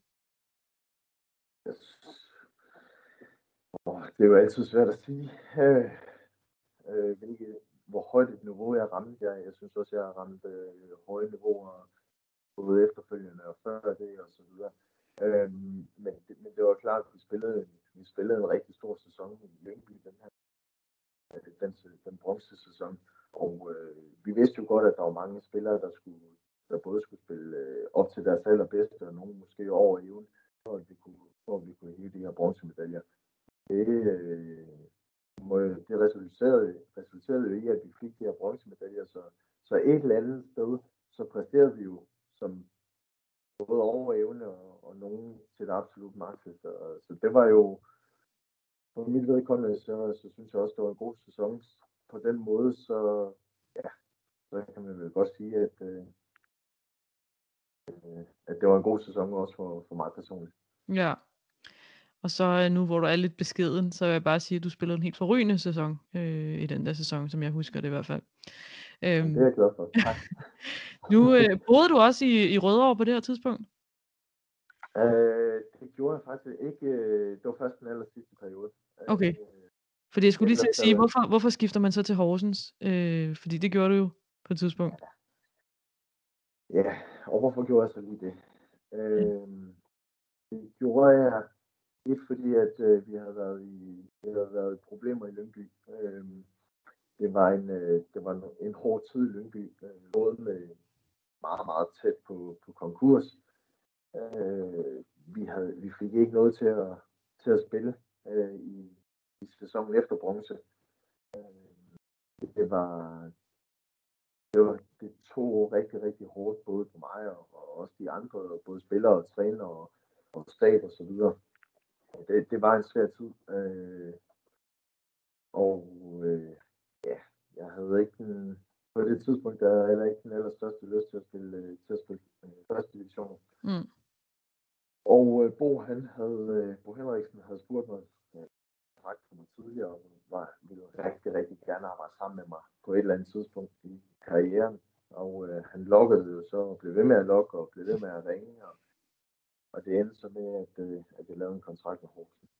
Yes. Oh, det er jo altid svært at sige, øh, øh, hvilket, hvor højt et niveau jeg ramte. Jeg, jeg synes også, jeg har ramt øh, høje niveauer både efterfølgende og før det og så videre. Øhm, men, det, men det var klart, at vi spillede, vi spillede en rigtig stor sæson i Lyngby, den her den, den bronzesæson. Og øh, vi vidste jo godt, at der var mange spillere, der skulle der både skulle spille øh, op til deres allerbedste, og nogle måske over evnen, for at vi kunne, for at vi kunne hive de her bronzemedaljer. Det, øh, det resulterede, resulterede jo i, at vi fik de her bronzemedaljer, så, så et eller andet sted, så præsterede vi jo som både over evne og, og nogen til det absolut maks. Så, så det var jo, for mit vedkommende, så, så synes jeg også, det var en god sæson. På den måde, så, ja, så kan man vel godt sige, at, øh, at det var en god sæson også for, for mig personligt. Ja. Og så øh, nu, hvor du er lidt beskeden, så vil jeg bare sige, at du spillede en helt forrygende sæson øh, i den der sæson, som jeg husker det i hvert fald. Jamen, Øhm, det er jeg glad for. Tak. nu øh, boede du også i, i Rødovre på det her tidspunkt? Øh, det gjorde jeg faktisk ikke. øh, Det var først den aller sidste periode. Okay. Øh, Fordi jeg skulle lige til ellers at sige, så, hvorfor, hvorfor skifter man så til Horsens? Øh, fordi det gjorde du jo på et tidspunkt. ja, og hvorfor gjorde jeg så lige det? Ja. Øh, det gjorde jeg ikke fordi, at øh, vi havde været i, vi havde været i problemer i Lyngby. Øh, det var en, øh, det var en, en hård tid i Lyngby, øh, både med meget, meget tæt på, på konkurs. Øh, vi, havde, vi fik ikke noget til at, til at spille øh, i, i sæsonen efter bronze. Øh, det var det var det tog rigtig, rigtig hårdt både på mig og, og også de andre, både spillere og træner og, og stab og så videre. Det, det var en svær tid. Øh, og øh, ja, jeg havde ikke den, på det tidspunkt, der havde jeg heller ikke den allerstørste lyst til at spille, til at spille øh, første division. Mm. Og øh, Bo, han havde, øh, Bo Henriksen havde spurgt mig, øh, sagt for mig tidligere, og var, ville rigtig, rigtig gerne arbejde sammen med mig på et eller andet tidspunkt i karrieren. Og øh, han lokkede jo så og blev ved med at lokke og blev ved med at ringe. Og, og det endte så med, at, øh, at jeg lavede en kontrakt med Horsens.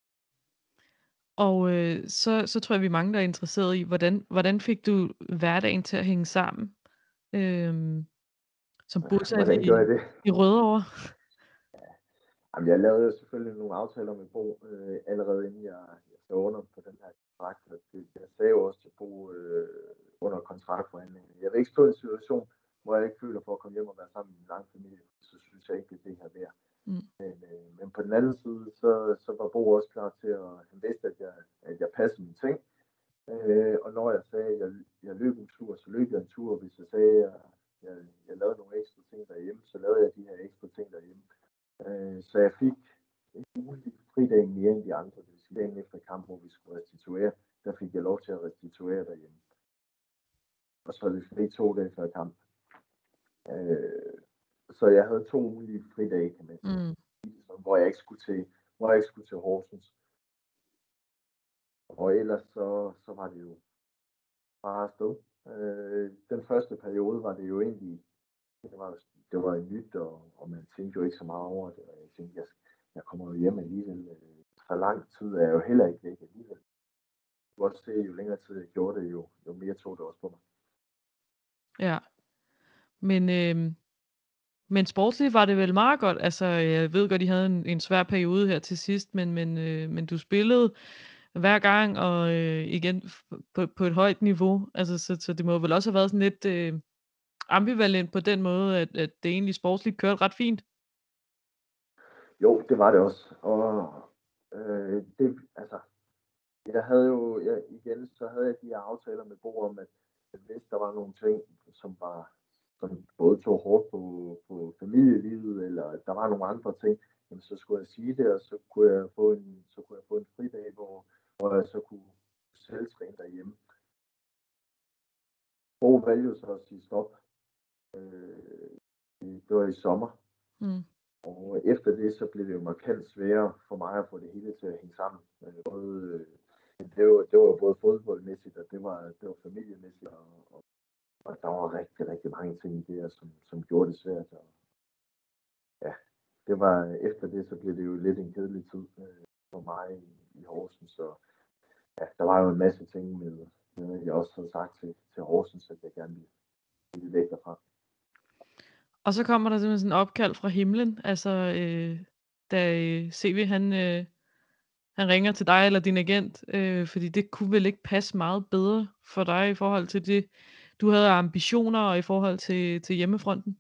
Og øh, så, så tror jeg, vi er mange, der er interesseret i, hvordan, hvordan fik du hverdagen til at hænge sammen? Øhm, som bosat Hvordan i, gør jeg det? i Rødovre? Jamen, jeg lavede jo selvfølgelig nogle aftaler med Bo øh, allerede inden jeg, jeg så under på den her kontrakt. Det, jeg sagde jo også til Bo øh, under kontraktforhandlingen. Jeg vil ikke stå i en situation, hvor jeg ikke føler for at komme hjem og være sammen med min lang familie. Så synes jeg ikke, at det her er værd. Mm. Men, øh, men på den anden side, så, så var Bo også klar til at han vidste, at jeg, at jeg passede mine ting. Øh, og når jeg sagde, at jeg, jeg løb en tur, så løb jeg en tur. Hvis jeg sagde, at jeg, jeg, jeg lavede nogle ekstra ting derhjemme, så lavede jeg de her ekstra ting derhjemme. Øh, så jeg fik en ugenlig fridag mere end de andre. Det vil sige, dagen efter kamp, hvor vi skulle restituere, der fik jeg lov til at restituere derhjemme. Og så havde vi fri to dage før kamp. Øh, så jeg havde to ugenlige fridage, kan man sige. Mm. Hvor jeg ikke skulle til, hvor jeg ikke skulle til Horsens. Og ellers så, så var det jo bare afsted. Øh, den første periode var det jo egentlig, det var, det var nyt, og, og man tænkte jo ikke så meget over det. Og jeg tænkte, jeg, jeg kommer jo hjem alligevel. Så lang tid er jeg jo heller ikke væk alligevel. Jeg kunne også se, jo længere tid jeg gjorde det, jo, jo mere tog det også på mig. Ja, men, øh, men sportsligt var det vel meget godt. Altså, jeg ved godt, I havde en, en svær periode her til sidst, men, men, øh, men du spillede hver gang, og øh, igen f- på, på et højt niveau. Altså, så, så det må vel også have været sådan lidt øh, ambivalent på den måde, at, at det egentlig sportsligt kørte ret fint. Jo, det var det også. Og øh, det, altså, jeg havde jo, jeg, igen, så havde jeg de her aftaler med Bo om, at, at hvis der var nogle ting, som var, som både tog hårdt på, på familielivet, eller der var nogle andre ting, jamen, så skulle jeg sige det, og så kunne jeg få en, så kunne jeg få en fridag, hvor, hvor jeg så kunne selv træne derhjemme. Bo valgte jo så at sige stop. Øh, det var i sommer. Mm. Og efter det, så blev det jo markant sværere for mig at få det hele til at hænge sammen. Både, det, var, det var både fodboldmæssigt, og det var, det var familiemæssigt, og, og, og der var rigtig, rigtig mange ting i det, som, som gjorde det svært. Og, ja, det var, efter det, så blev det jo lidt en kedelig tid øh, for mig i, i Horsens. Så ja, der var jo en masse ting med, med jeg også havde sagt til, til Horsens, at jeg gerne ville, ville væk derfra. Og så kommer der simpelthen sådan en opkald fra himlen, altså øh, da øh, C V han, øh, han ringer til dig eller din agent, øh, fordi det kunne vel ikke passe meget bedre for dig i forhold til det, du havde af ambitioner og i forhold til, til hjemmefronten.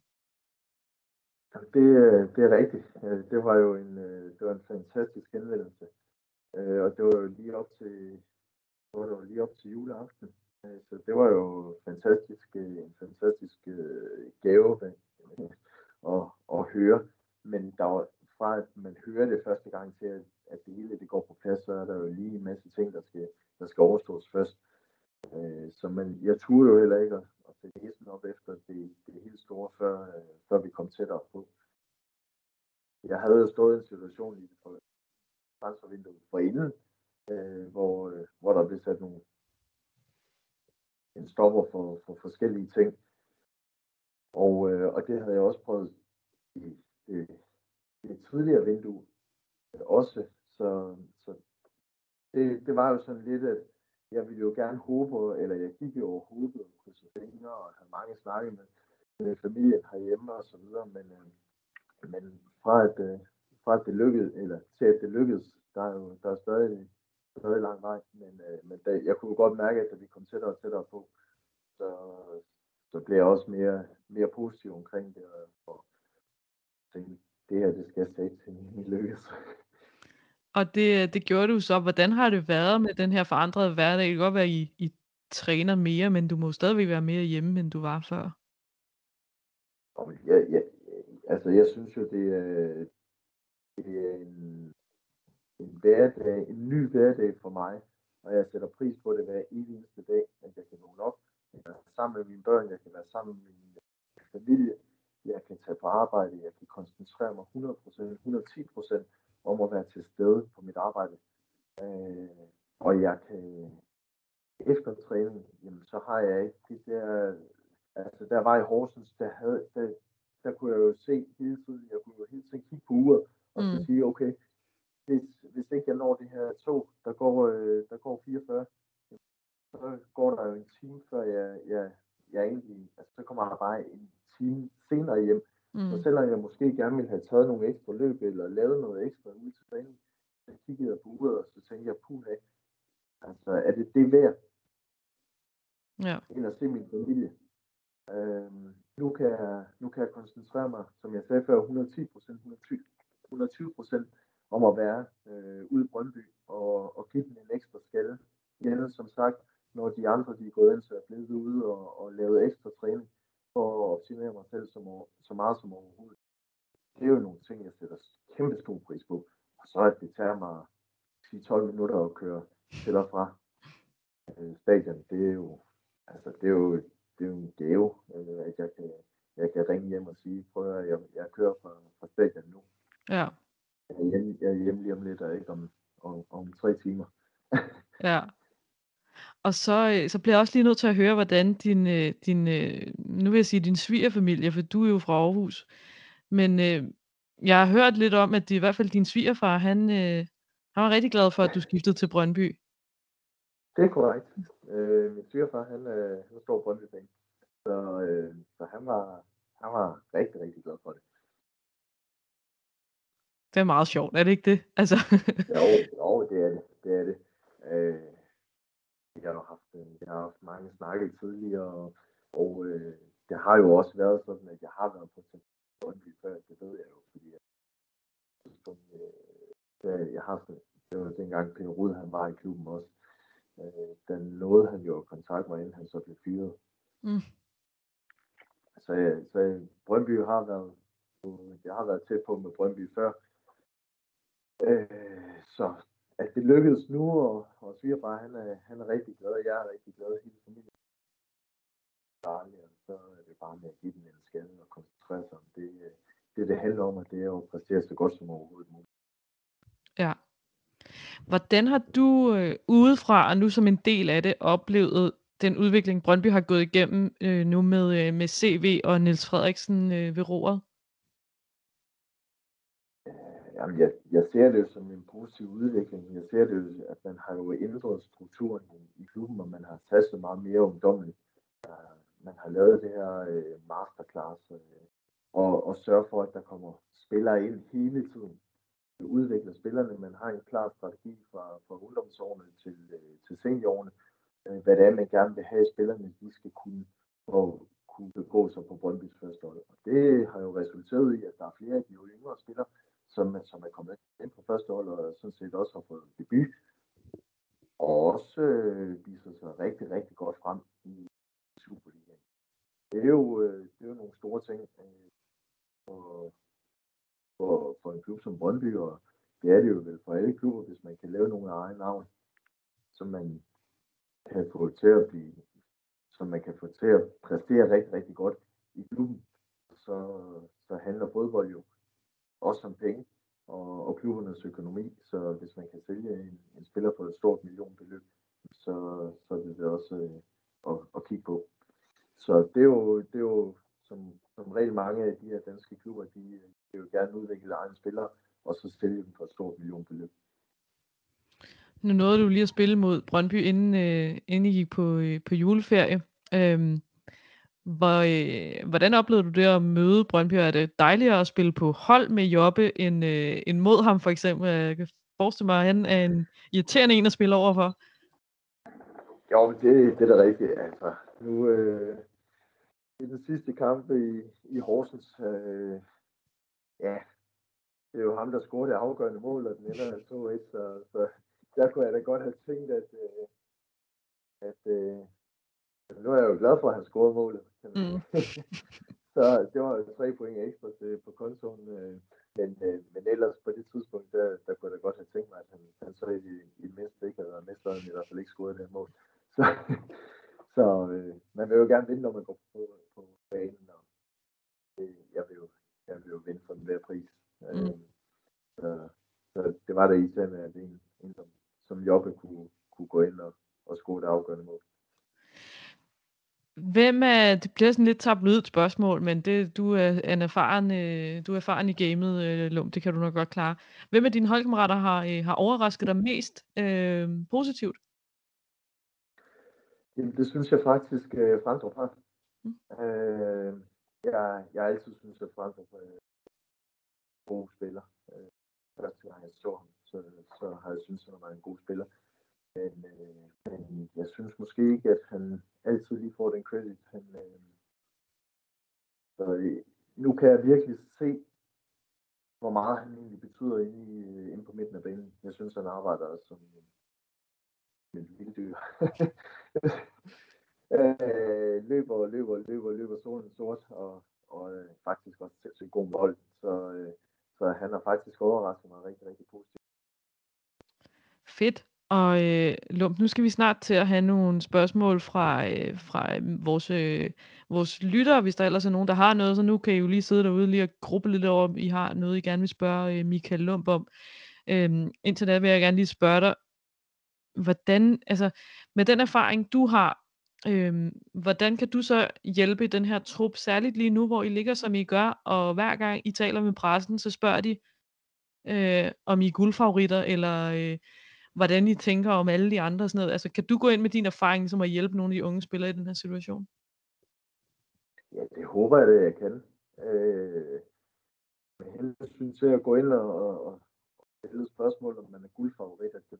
Det, det er rigtigt. Det var jo en, det var en fantastisk henvendelse. Og det var jo lige op til, det var jo lige op til juleaften. Så det var jo fantastisk, en fantastisk gave at, at høre. Men der var, fra at man hører det første gang til, at, at det hele det går på plads, så er der jo lige en masse ting, der skal, der skal overstås først. Så man, jeg turde jo heller ikke at, at sætte hesten op efter det, det helt store, før, før vi kom tættere på. Jeg havde jo stået i en situation i transfervinduet forinden, øh, hvor, øh, hvor der blev sat nogle en stopper for, for forskellige ting. Og, øh, og det havde jeg også prøvet i det, det tidligere vindue øh, også. Så, så det, det var jo sådan lidt, at jeg ville jo gerne håbe, eller jeg gik jo over hovedet og krydse fingre og havde mange snakke med, med familien herhjemme og så videre, men, øh, men fra at, øh, fra at det lykkedes, eller til at det lykkedes, der er jo der er stadig, stadig lang vej, men, øh, men da, jeg kunne godt mærke, at da vi kom tættere og tættere på, så, så blev jeg også mere, mere positiv omkring det, og tænkte, det her, det skal jeg sige til lykkes. Og det, det gjorde du så. Hvordan har det været med den her forandrede hverdag? Det kan godt være, at I, I træner mere, men du må stadigvæk være mere hjemme, end du var før. Og jeg, jeg, altså, jeg synes jo, det er, det er en, en hverdag, en ny hverdag for mig, og jeg sætter pris på det hver eneste dag, at jeg kan vågne op, jeg kan være sammen med mine børn, jeg kan være sammen med min familie, jeg kan tage på arbejde, jeg kan koncentrere mig hundrede procent, et hundrede og ti procent om at være til stede på mit arbejde. Øh, og jeg kan efter træning, jamen, så har jeg ikke det der, altså der var i Horsens, der, havde, der, der kunne jeg jo se hele tiden, jeg kunne jo hele tiden kigge på uret, og så Mm. sige, okay, hvis, hvis ikke jeg når det her tog, der går, øh, der går fireogfyrre, så går der jo en time, før jeg, jeg, jeg egentlig, altså så kommer jeg bare en time senere hjem. Mm. Så selvom jeg måske gerne ville have taget nogle ekstra løb, eller lavet noget ekstra ude til træning, så kiggede jeg på uret, og så tænkte jeg, puha, altså er det det værd, Ja. end at se min familie? Øhm, nu, kan jeg, nu kan jeg koncentrere mig, som jeg sagde før, et hundrede og ti procent, et hundrede og tyve procent om at være øh, ude i Brøndby, og, og give den en ekstra skalle. Igen, som sagt, når de andre de er gået ind, så er jeg blevet ude og, og lavet ekstra træning, for at optimere mig selv som, så meget som overhovedet. Det er jo nogle ting, jeg sætter kæmpe stor pris på. Og så at det tager mig ti til tolv minutter at køre til og fra øh, stadion, det er jo, altså, det er jo, det er jo en gave, øh, at jeg kan, jeg kan ringe hjem og sige, prøv at jeg, jeg kører fra, fra stadion nu. Ja. Jeg er hjemme, jeg er hjemme lige om lidt, og ikke om, om, om tre timer. Ja. Og så, øh, så bliver jeg også lige nødt til at høre, hvordan din, øh, din øh, nu vil jeg sige din svigerfamilie, for du er jo fra Aarhus. Men øh, jeg har hørt lidt om, at det, i hvert fald din svigerfar, han, øh, han var rigtig glad for, at du skiftede til Brøndby. Det er korrekt. Øh, min svigerfar, han, øh, han står Brøndby-fan. Så, øh, så han, var, han var rigtig, rigtig glad for det. Det er meget sjovt, er det ikke det? Altså. Jo, jo, det er det. Det er det. Øh, jeg, har haft, øh, jeg har haft mange snakke tidligere, og, og øh, det har jo også været sådan, at jeg har været på Brøndby før, det ved jeg jo, fordi jeg, øh, jeg har sådan, det var dengang Peter Rud, han var i klubben også. Øh, den nåede han jo at kontakte mig, inden han så blev fyret. Mm. Så, så Brøndby har været, jeg har været tæt på med Brøndby før. Øh, så at det lykkedes nu, og, og svigerfar, han er, han er rigtig glad, og jeg er rigtig glad, hele familien. Så er det bare med at give den en skade og koncentrere sig om det. Det, det handler om, at det er at præstere så godt som overhovedet muligt. Ja. Hvordan har du øh, udefra, og nu som en del af det, oplevet den udvikling, Brøndby har gået igennem øh, nu med, øh, med C V og Niels Frederiksen øh, ved roret? Jamen, jeg, jeg ser det jo som en positiv udvikling. Jeg ser det jo, at man har jo ændret strukturen i, i klubben, og man har tastet meget mere ungdommeligt. Man har lavet det her øh, masterclass, øh, og, og sørge for, at der kommer spillere ind hele tiden. Det udvikler spillerne. Man har en klar strategi fra, fra ungdomsårene til, øh, til seniorårene. Øh, hvad det er, man gerne vil have, spillerne de skal kunne, og, kunne begå sig på Brøndbys første hold. Og det har jo resulteret i, at der er flere af de yngre spillere, som, som er kommet ind på første hold, og sådan set også har fået debut. Og også øh, viser sig rigtig, rigtig godt frem i Superligaen. Det er jo, øh, det er jo nogle store ting øh, for, for, for en klub som Brøndby, og det er det jo vel for alle klubber, hvis man kan lave nogle af egen navn, som man kan få til at blive, som man kan få til at præstere rigtig, rigtig godt i klubben. Så, så handler fodbold jo også om penge og, og klubbernes økonomi, så hvis man kan sælge en, en spiller for et stort millionbeløb, så, så er det det også øh, at, at kigge på. Så det er jo, det er jo som, som regel mange af de her danske klubber, de, de vil jo gerne udvikle egne spillere, og så sælge dem for et stort millionbeløb. Nu nåede du lige at spille mod Brøndby, inden, øh, inden I gik på, øh, på juleferie. Øhm, hvor, øh, hvordan oplevede du det at møde Brøndby? Er det dejligere at spille på hold med Jobbe, end, øh, end mod ham for eksempel? Jeg kan forestille mig, at han er en irriterende en at spille overfor. Jo, det, det er da rigtigt. Altså, nu øh, i den sidste kamp i, i Horsens, øh, ja, det er jo ham, der scorede det afgørende mål, og den ender to et, så, så der kunne jeg da godt have tænkt, at, øh, at øh, nu er jeg jo glad for, at han scorede målet. Mm. Så det var jo tre point ekstra til, på kontoen, øh, men, øh, men ellers på det tidspunkt, der, der kunne jeg da godt have tænkt mig, at han, han så i, i det mindste ikke havde været mesteren, i hvert fald ikke scoret det her mål. Så, så øh, man vil jo gerne vinde, når man går på, på banen, og øh, jeg, vil jo, jeg vil jo vinde for den hver pris. Mm. Øh, så, så det var da især, at en, en som, som Jobbe kunne, kunne gå ind og, og score det afgørende mål. Hvem er, det bliver sådan lidt tabloidt spørgsmål, men det, du er en erfaren, øh, du er erfaren i gamet, øh, Lum, det kan du nok godt klare. Hvem af dine holdkammerater har, øh, har overrasket dig mest øh, positivt? Jamen, det synes jeg faktisk, øh, Frandrup har. Mm. Øh, jeg, jeg altid synes, at Frandrup er en god spiller. Øh, første gang jeg så ham, så, så har jeg synes, at han var en god spiller. Men, øh, men jeg synes måske ikke, at han altid lige får den credit. Han, øh, så øh, nu kan jeg virkelig se, hvor meget han egentlig betyder inde, i, inde på midten af banen. Jeg synes, han arbejder som en lille dyr. øh, løber, løber, løber, løber solen sort, og, og øh, faktisk også sindssygt god mål. Så, øh, så han har faktisk overrasket mig rigtig, rigtig positivt. Fedt. Og øh, Lump, nu skal vi snart til at have nogle spørgsmål fra, øh, fra øh, vores, øh, vores lyttere, hvis der ellers er nogen, der har noget. Så nu kan I jo lige sidde derude lige og gruppe lidt over, om I har noget, I gerne vil spørge øh, Michael Lump om. Øhm, indtil da vil jeg gerne lige spørge dig, hvordan, altså med den erfaring, du har, øh, hvordan kan du så hjælpe den her trup, særligt lige nu, hvor I ligger, som I gør, og hver gang I taler med pressen, så spørger de, øh, om I er guldfavoritter, eller øh, hvordan I tænker om alle de andre og sådan noget. Altså, kan du gå ind med din erfaring, som at hjælpe nogle af de unge spillere i den her situation? Ja, det håber jeg, at jeg kan. Øh, med hensyn til at gå ind og, og, og stille spørgsmål, om man er guldfavorit. Det,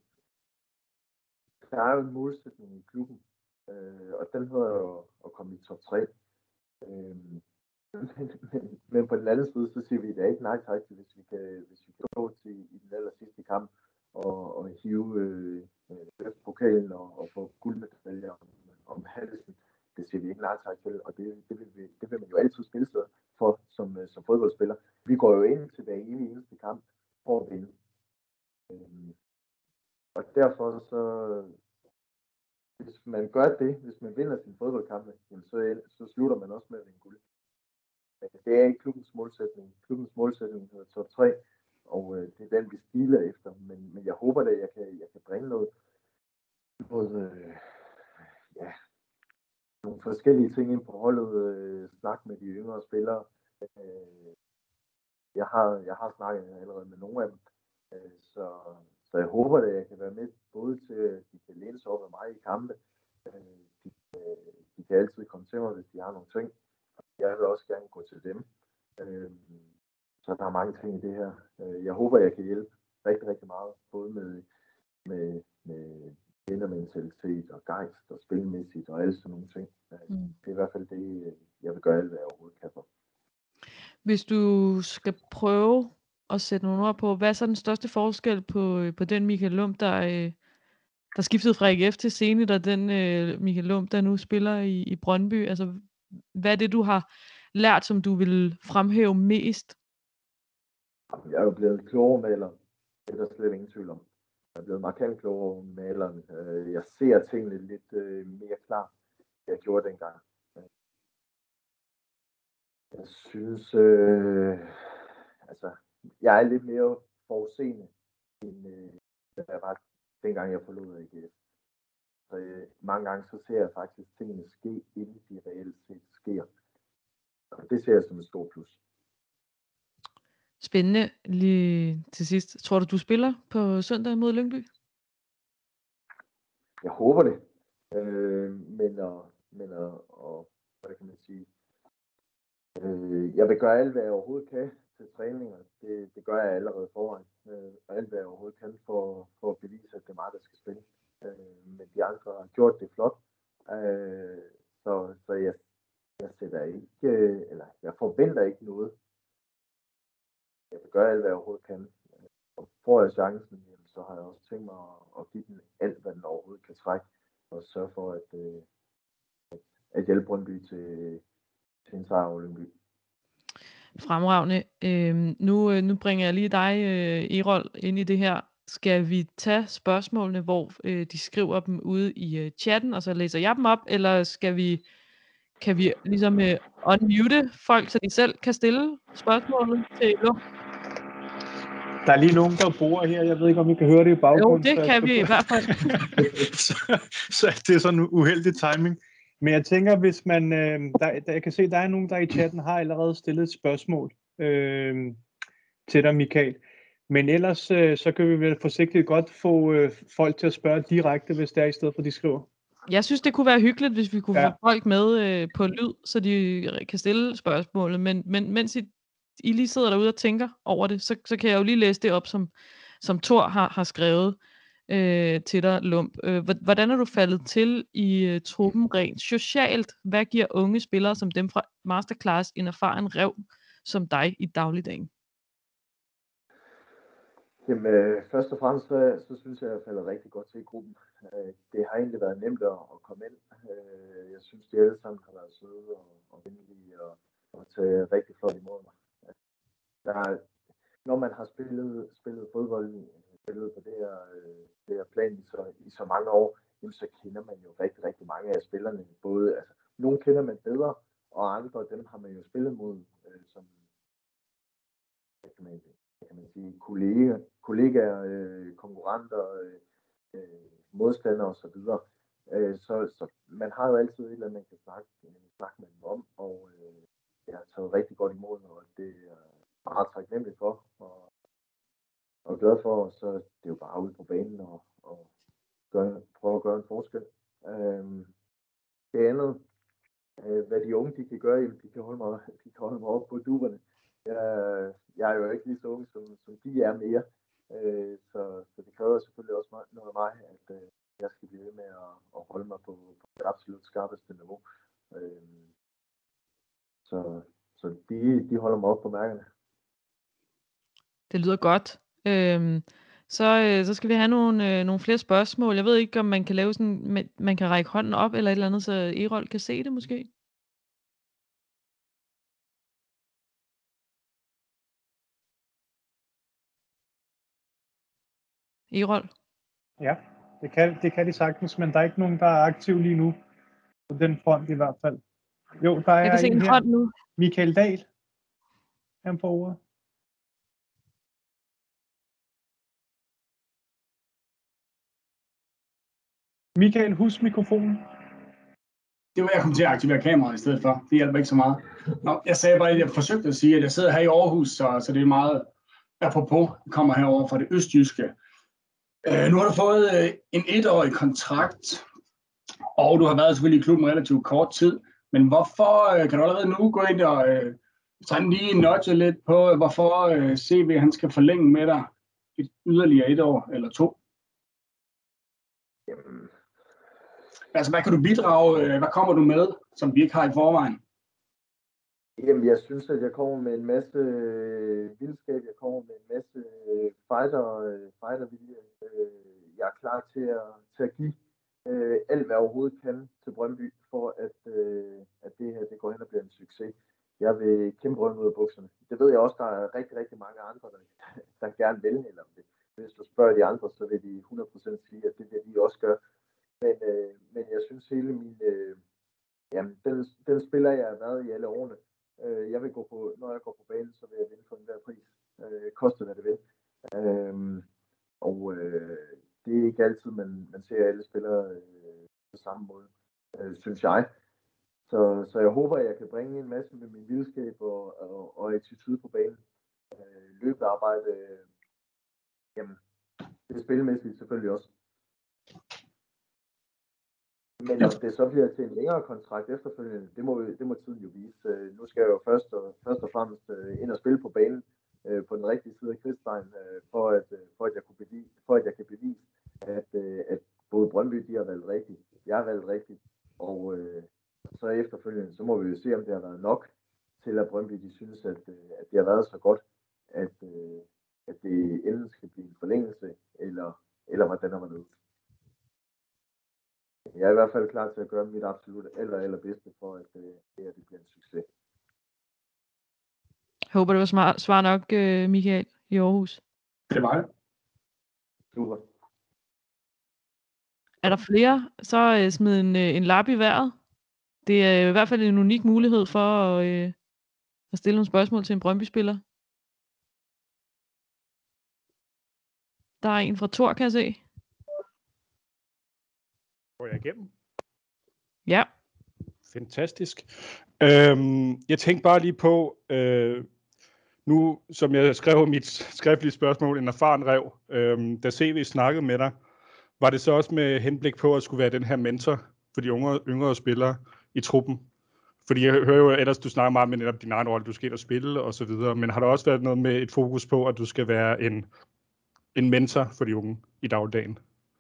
der er jo en målsætning i klubben, øh, og den hedder jo at komme i top tre. Øh, men, men, men på den anden side, så siger vi da ikke nej tak til, hvis vi kan, hvis vi kan gå til i den aller sidste kamp og, og hive øh, pokalen og, og få guldmedaljer om, om halsen. Det siger vi ikke nej tak til, og det, det, vil, vi, det vil man jo altid spille sig for som, som fodboldspiller. Vi går jo ind til hver eneste kamp for at vinde. Øh, og derfor så, hvis man gør det, hvis man vinder sin fodboldkamp, så, så slutter man også med at vinde guld. Det er ikke klubbens målsætning. Klubbens målsætning hedder top tre, og øh, det er den, vi stiler efter. Men, men jeg håber, at jeg kan, jeg kan bringe noget, noget øh, ja, nogle forskellige ting ind på holdet. Øh, snak med de yngre spillere. Øh, jeg, har, jeg har snakket allerede med nogle af dem, øh, så, så jeg håber, at jeg kan være med både til, at de kan læne sig op af mig i kampe. Øh, de, øh, de kan altid komme til mig, hvis de har nogle ting. Jeg vil også gerne gå til dem. Øh, så der er mange ting i det her. Øh, jeg håber, jeg kan hjælpe rigtig, rigtig meget, både med, med, med vindermentalitet og gejst og spilmæssigt og alle sådan nogle ting. Mm. Det er i hvert fald det, jeg vil gøre alt, hvad jeg overhovedet kan for. Hvis du skal prøve at sætte nogle ord på, hvad er så den største forskel på, på den Michael Lump, der, der skiftede fra A G F til Zenit, og den Michael Lump, der nu spiller i, i Brøndby? Altså, hvad er det, du har lært, som du vil fremhæve mest? Jeg er jo blevet klogere maler. Det er der slet ingen tvivl om. Jeg er blevet markant klogere maleren. Jeg ser tingene lidt mere klart, end jeg gjorde dengang. Jeg synes, øh, altså, jeg er lidt mere forudseende, end øh, jeg var dengang jeg forlod A G F. Så øh, mange gange så ser jeg faktisk tingene ske, inden de reelt set sker. Og det ser jeg som et stort plus. Spændende. Lige til sidst. Tror du, du spiller på søndag mod Lyngby? Jeg håber det. Øh, men og, men og, og, hvad kan man sige? Øh, jeg vil gøre alt, hvad jeg overhovedet kan til træninger. Det, det gør jeg allerede foran. Øh, alt, hvad jeg overhovedet kan for, for at bevise, at det er mig, der skal spille. Øh, men de andre har gjort det flot. Øh, så så jeg, jeg sætter ikke, eller jeg forventer ikke noget. Jeg vil gøre alt, hvad jeg overhovedet kan. Og får jeg chancen, så har jeg også tænkt mig at, at give den alt, hvad den overhovedet kan trække. Og sørge for, at, at, at hjælpe Brøndby til, til en sejr over Lyngby. Fremragende. Øhm, nu, nu bringer jeg lige dig, øh, Erol, ind i det her. Skal vi tage spørgsmålene, hvor øh, de skriver dem ude i øh, chatten, og så læser jeg dem op, eller skal vi, kan vi ligesom øh, unmute folk, så de selv kan stille spørgsmålet til Lump? Der er lige nogen, der bor her. Jeg ved ikke, om I kan høre det i baggrunden. Jo, det kan vi i hvert fald. så, så det er sådan en uheldig timing. Men jeg tænker, hvis man, øh, der, der, jeg kan se, der er nogen, der i chatten har allerede stillet et spørgsmål øh, til dig, Michael. Men ellers, øh, så kan vi vel forsigtigt godt få øh, folk til at spørge direkte, hvis det er, i stedet for, de skriver. Jeg synes, det kunne være hyggeligt, hvis vi kunne ja. få folk med øh, på lyd, så de kan stille spørgsmålet. Men, men mens I, I lige sidder derude og tænker over det, så, så kan jeg jo lige læse det op, som, som Thor har, har skrevet øh, til dig, Lump. Øh, hvordan er du faldet til i uh, truppen rent socialt? Hvad giver unge spillere som dem fra Masterclass en erfaren rev som dig i dagligdagen? Jamen, øh, først og fremmest, så, så synes jeg, at jeg falder rigtig godt til i gruppen. Øh, det har egentlig været nemt at, at komme ind. Øh, jeg synes, de alle sammen har været søde og, og venlige og, og taget rigtig flot imod mig. Der er, når man har spillet, spillet fodbold spillet på det her, øh, det her plan i så, i så mange år, jamen, så kender man jo rigtig, rigtig mange af spillerne. Både, altså, nogle kender man bedre, og andre dem har man jo spillet mod øh, som kan man, kan man sige, kollegaer, kollegaer øh, konkurrenter, øh, modstandere og så videre. Øh, så, så man har jo altid et eller andet, man kan snakke, snakke med dem om, og øh, jeg har taget rigtig godt imod, og det er meget taknemmelig for, og, og glad for, og så det er jo bare ude på banen og, og gøre, prøve at gøre en forskel. Øh, det andet, øh, hvad de unge de kan gøre, jamen, de kan holde mig, de kan holde mig op på duberne. Jeg, jeg er jo ikke lige så ung, som, som de er mere, øh, så, så det kræver selvfølgelig også meget, noget af mig, at øh, jeg skal blive ved med at, at holde mig på, på det absolut skarpeste niveau. Øh, så så de, de holder mig op på mærkerne. Det lyder godt. Øhm, så, øh, så skal vi have nogle, øh, nogle flere spørgsmål. Jeg ved ikke, om man kan lave sådan, man, man kan række hånden op eller et eller andet, så Erol kan se det måske. Erol? Ja, det kan, det kan de sagtens, men der er ikke nogen, der er aktiv lige nu. På den front i hvert fald. Jo, der Jeg er kan se en en her. hånd nu. Michael Dahl. Han på ordet. Michael, husk mikrofonen. Det var jeg kom til at aktivere kameraet i stedet for. Det hjælper ikke så meget. Nå, jeg sagde bare, at jeg forsøgte at sige, at jeg sidder her i Aarhus, så, så det er meget apropos. Jeg kommer herover fra det østjyske. Øh, nu har du fået øh, en etårig kontrakt, og du har været selvfølgelig i klubben relativt kort tid. Men hvorfor øh, kan du allerede nu gå ind og øh, sådan lige nudge lidt på, hvorfor øh, C V han skal forlænge med dig et yderligere et år eller to? Jamen, Altså, hvad kan du bidrage? Øh, hvad kommer du med, som vi ikke har i forvejen? Jamen, jeg synes, at jeg kommer med en masse øh, vildskab. Jeg kommer med en masse øh, fighter, øh, fightervilje. Øh, jeg er klar til at, til at give øh, alt, hvad jeg overhovedet kan til Brøndby, for at, øh, at det her det går hen og bliver en succes. Jeg vil kæmpe røven ud af bukserne. Det ved jeg også, der er rigtig, rigtig mange andre, der, der gerne vil. Eller det. Hvis du spørger de andre, så vil de hundrede procent sige, at det vil de også gøre. Men, øh, men jeg synes, hele min... Øh, jamen, den, den spiller, jeg har været i alle årene. Øh, jeg vil gå på, når jeg går på banen, så vil jeg vinde for enhver pris. Øh, koste hvad det vil. Øh, og øh, det er ikke altid, man, man ser alle spillere øh, på samme måde, øh, synes jeg. Så, så jeg håber, at jeg kan bringe en masse med min vildskab og, og, og attitude på banen. Øh, løbende arbejde, øh, jamen, det er spilmæssigt selvfølgelig også. Men om det så bliver til en længere kontrakt efterfølgende, det må, det må tiden jo vise. Øh, nu skal jeg jo først og, først og fremmest øh, ind og spille på banen øh, på den rigtige side af kridtstregen, øh, for, at, øh, for, at jeg kunne bevise, for at jeg kan bevise, at, øh, at både Brøndby de har valgt rigtigt, jeg har valgt rigtigt, og øh, så efterfølgende, så må vi jo se, om det har været nok til, at Brøndby de synes, at, øh, at det har været så godt, at, øh, at det enten skal blive en forlængelse, eller, eller hvordan har man ud. Jeg er i hvert fald klar til at gøre mit absolut aller, aller bedste for, at det her det bliver en succes. Jeg håber, det var smar- svar nok, øh, Michael, i Aarhus. Det var det. Super. Er der flere, så øh, smid en, øh, en lap i vejret. Det er i hvert fald en unik mulighed for at, øh, at stille nogle spørgsmål til en Brøndby-spiller. Der er en fra Thor, kan jeg se. Går jeg igennem? Ja. Fantastisk. Øhm, jeg tænkte bare lige på, øh, nu som jeg skrev mit skriftlige spørgsmål, en erfaren rev, øh, da C V snakkede med dig, var det så også med henblik på at skulle være den her mentor for de yngre, yngre spillere i truppen? Fordi jeg hører jo ellers, du snakker meget med netop din egen rolle, du skal ind og spille og så videre, men har der også været noget med et fokus på, at du skal være en, en mentor for de unge i dagligdagen?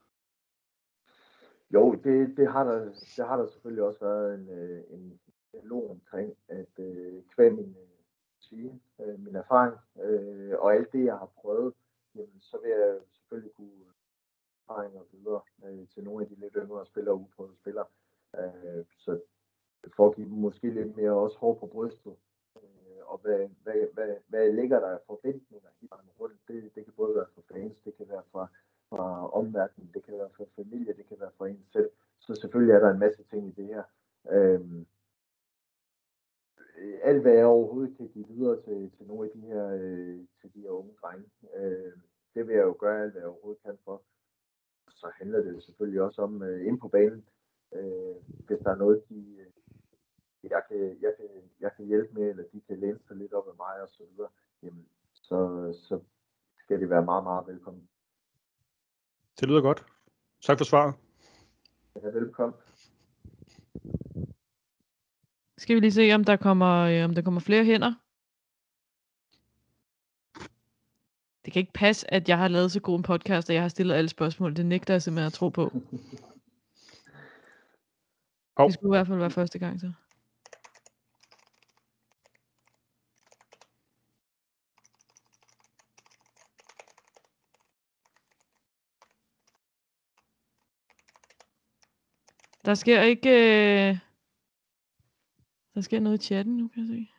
Jo, det, det, har der, det har der selvfølgelig også været en, en dialog omkring, at øh, kvæg min, sige, øh, min erfaring øh, og alt det, jeg har prøvet, jamen, så vil jeg selvfølgelig kunne erfaringer videre øh, til nogle af de lidt yngre spillere og uprøvede spillere. Øh, så for at give dem måske lidt mere også hår på brystet, øh, og hvad, hvad, hvad, hvad ligger der af forventninger i rundt. Det, det kan både være for fans, det kan være fra fra omverdenen, det kan være for familie, det kan være for en selv. Så selvfølgelig er der en masse ting i det her. Øhm, alt hvad jeg overhovedet kan give videre til, til nogle af de her, øh, til de her unge drenge, øh, det vil jeg jo gøre alt hvad jeg overhovedet kan for. så handler det selvfølgelig også om øh, ind på banen, øh, hvis der er noget, de, øh, jeg, kan, jeg, kan, jeg kan hjælpe med, eller de kan læne sig lidt op af mig og så videre, jamen, så, så skal det være meget, meget velkommen. Det lyder godt. Tak for svaret. Ja, velkommen. Skal vi lige se, om der kommer, øh, om der kommer flere hænder? Det kan ikke passe, at jeg har lavet så god en podcast, og jeg har stillet alle spørgsmål. Det nægter jeg simpelthen at tro på. Hov. Det skulle i hvert fald være første gang så. Der sker ikke... Øh... Der sker noget i chatten nu, kan jeg se.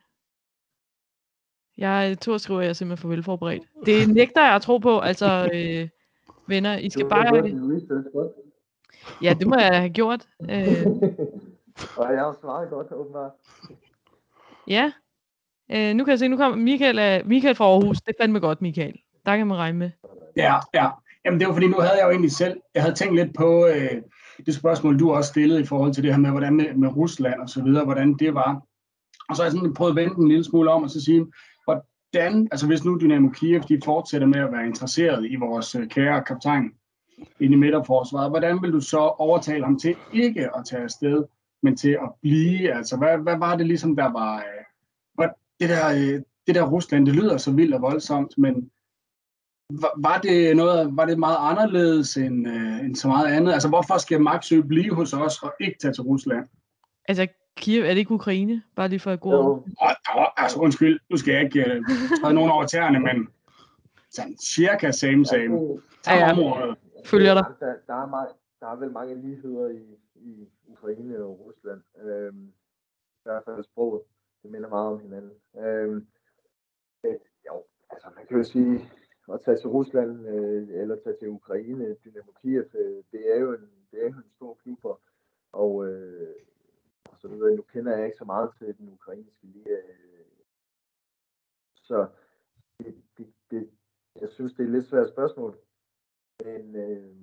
Jeg Thor skriver, at jeg er simpelthen for velforberedt. Det nægter jeg at tro på. Altså, øh, venner, I skal bare... Ja, det må jeg have gjort. Øh... Og jeg har svaret godt, åbenbart. Ja. Øh, nu kan jeg se, nu kommer Michael, af, Michael fra Aarhus. Det er fandme godt, Michael. Der kan man regne med. Ja, ja. Jamen det var fordi, nu havde jeg jo egentlig selv, jeg havde tænkt lidt på øh, det spørgsmål, du også stillede i forhold til det her med, hvordan med, med Rusland og så videre, hvordan det var. Og så har jeg sådan prøvet at vente en lille smule om, og så sige, hvordan, altså hvis nu Dynamo Kiev, de fortsætter med at være interesseret i vores øh, kære kaptajn inde i midterforsvaret, hvordan vil du så overtale ham til ikke at tage afsted, men til at blive? Altså, hvad, hvad var det ligesom, der var, øh, var det, der, øh, det der Rusland, det lyder så vildt og voldsomt, men var, var det noget, var det meget anderledes end, øh, end så meget andet? Altså, hvorfor skal Maxø blive hos os og ikke tage til Rusland? Altså, Kiev, er det ikke Ukraine? Bare lige for at gå Jo. over. Oh, altså, undskyld, nu skal jeg ikke øh, træde nogen over tæerne, men sådan cirka same same. Ja, ja. Området. Følger dig. Der, der, er meget, der er vel mange ligheder i, i Ukraine og Rusland. Øhm, I hvert fald sproget. Det minder meget om hinanden. Øhm, øh, jo, altså man kan jo sige, at tage til Rusland øh, eller tage til Ukraine, Dynamo Kiev, øh, det er jo en, det er jo en stor klub, og, og øh, så videre. Nu kender jeg ikke så meget til den ukrainske liga, øh, så det, det, det, jeg synes, det er et lidt svært spørgsmål. Men, øh...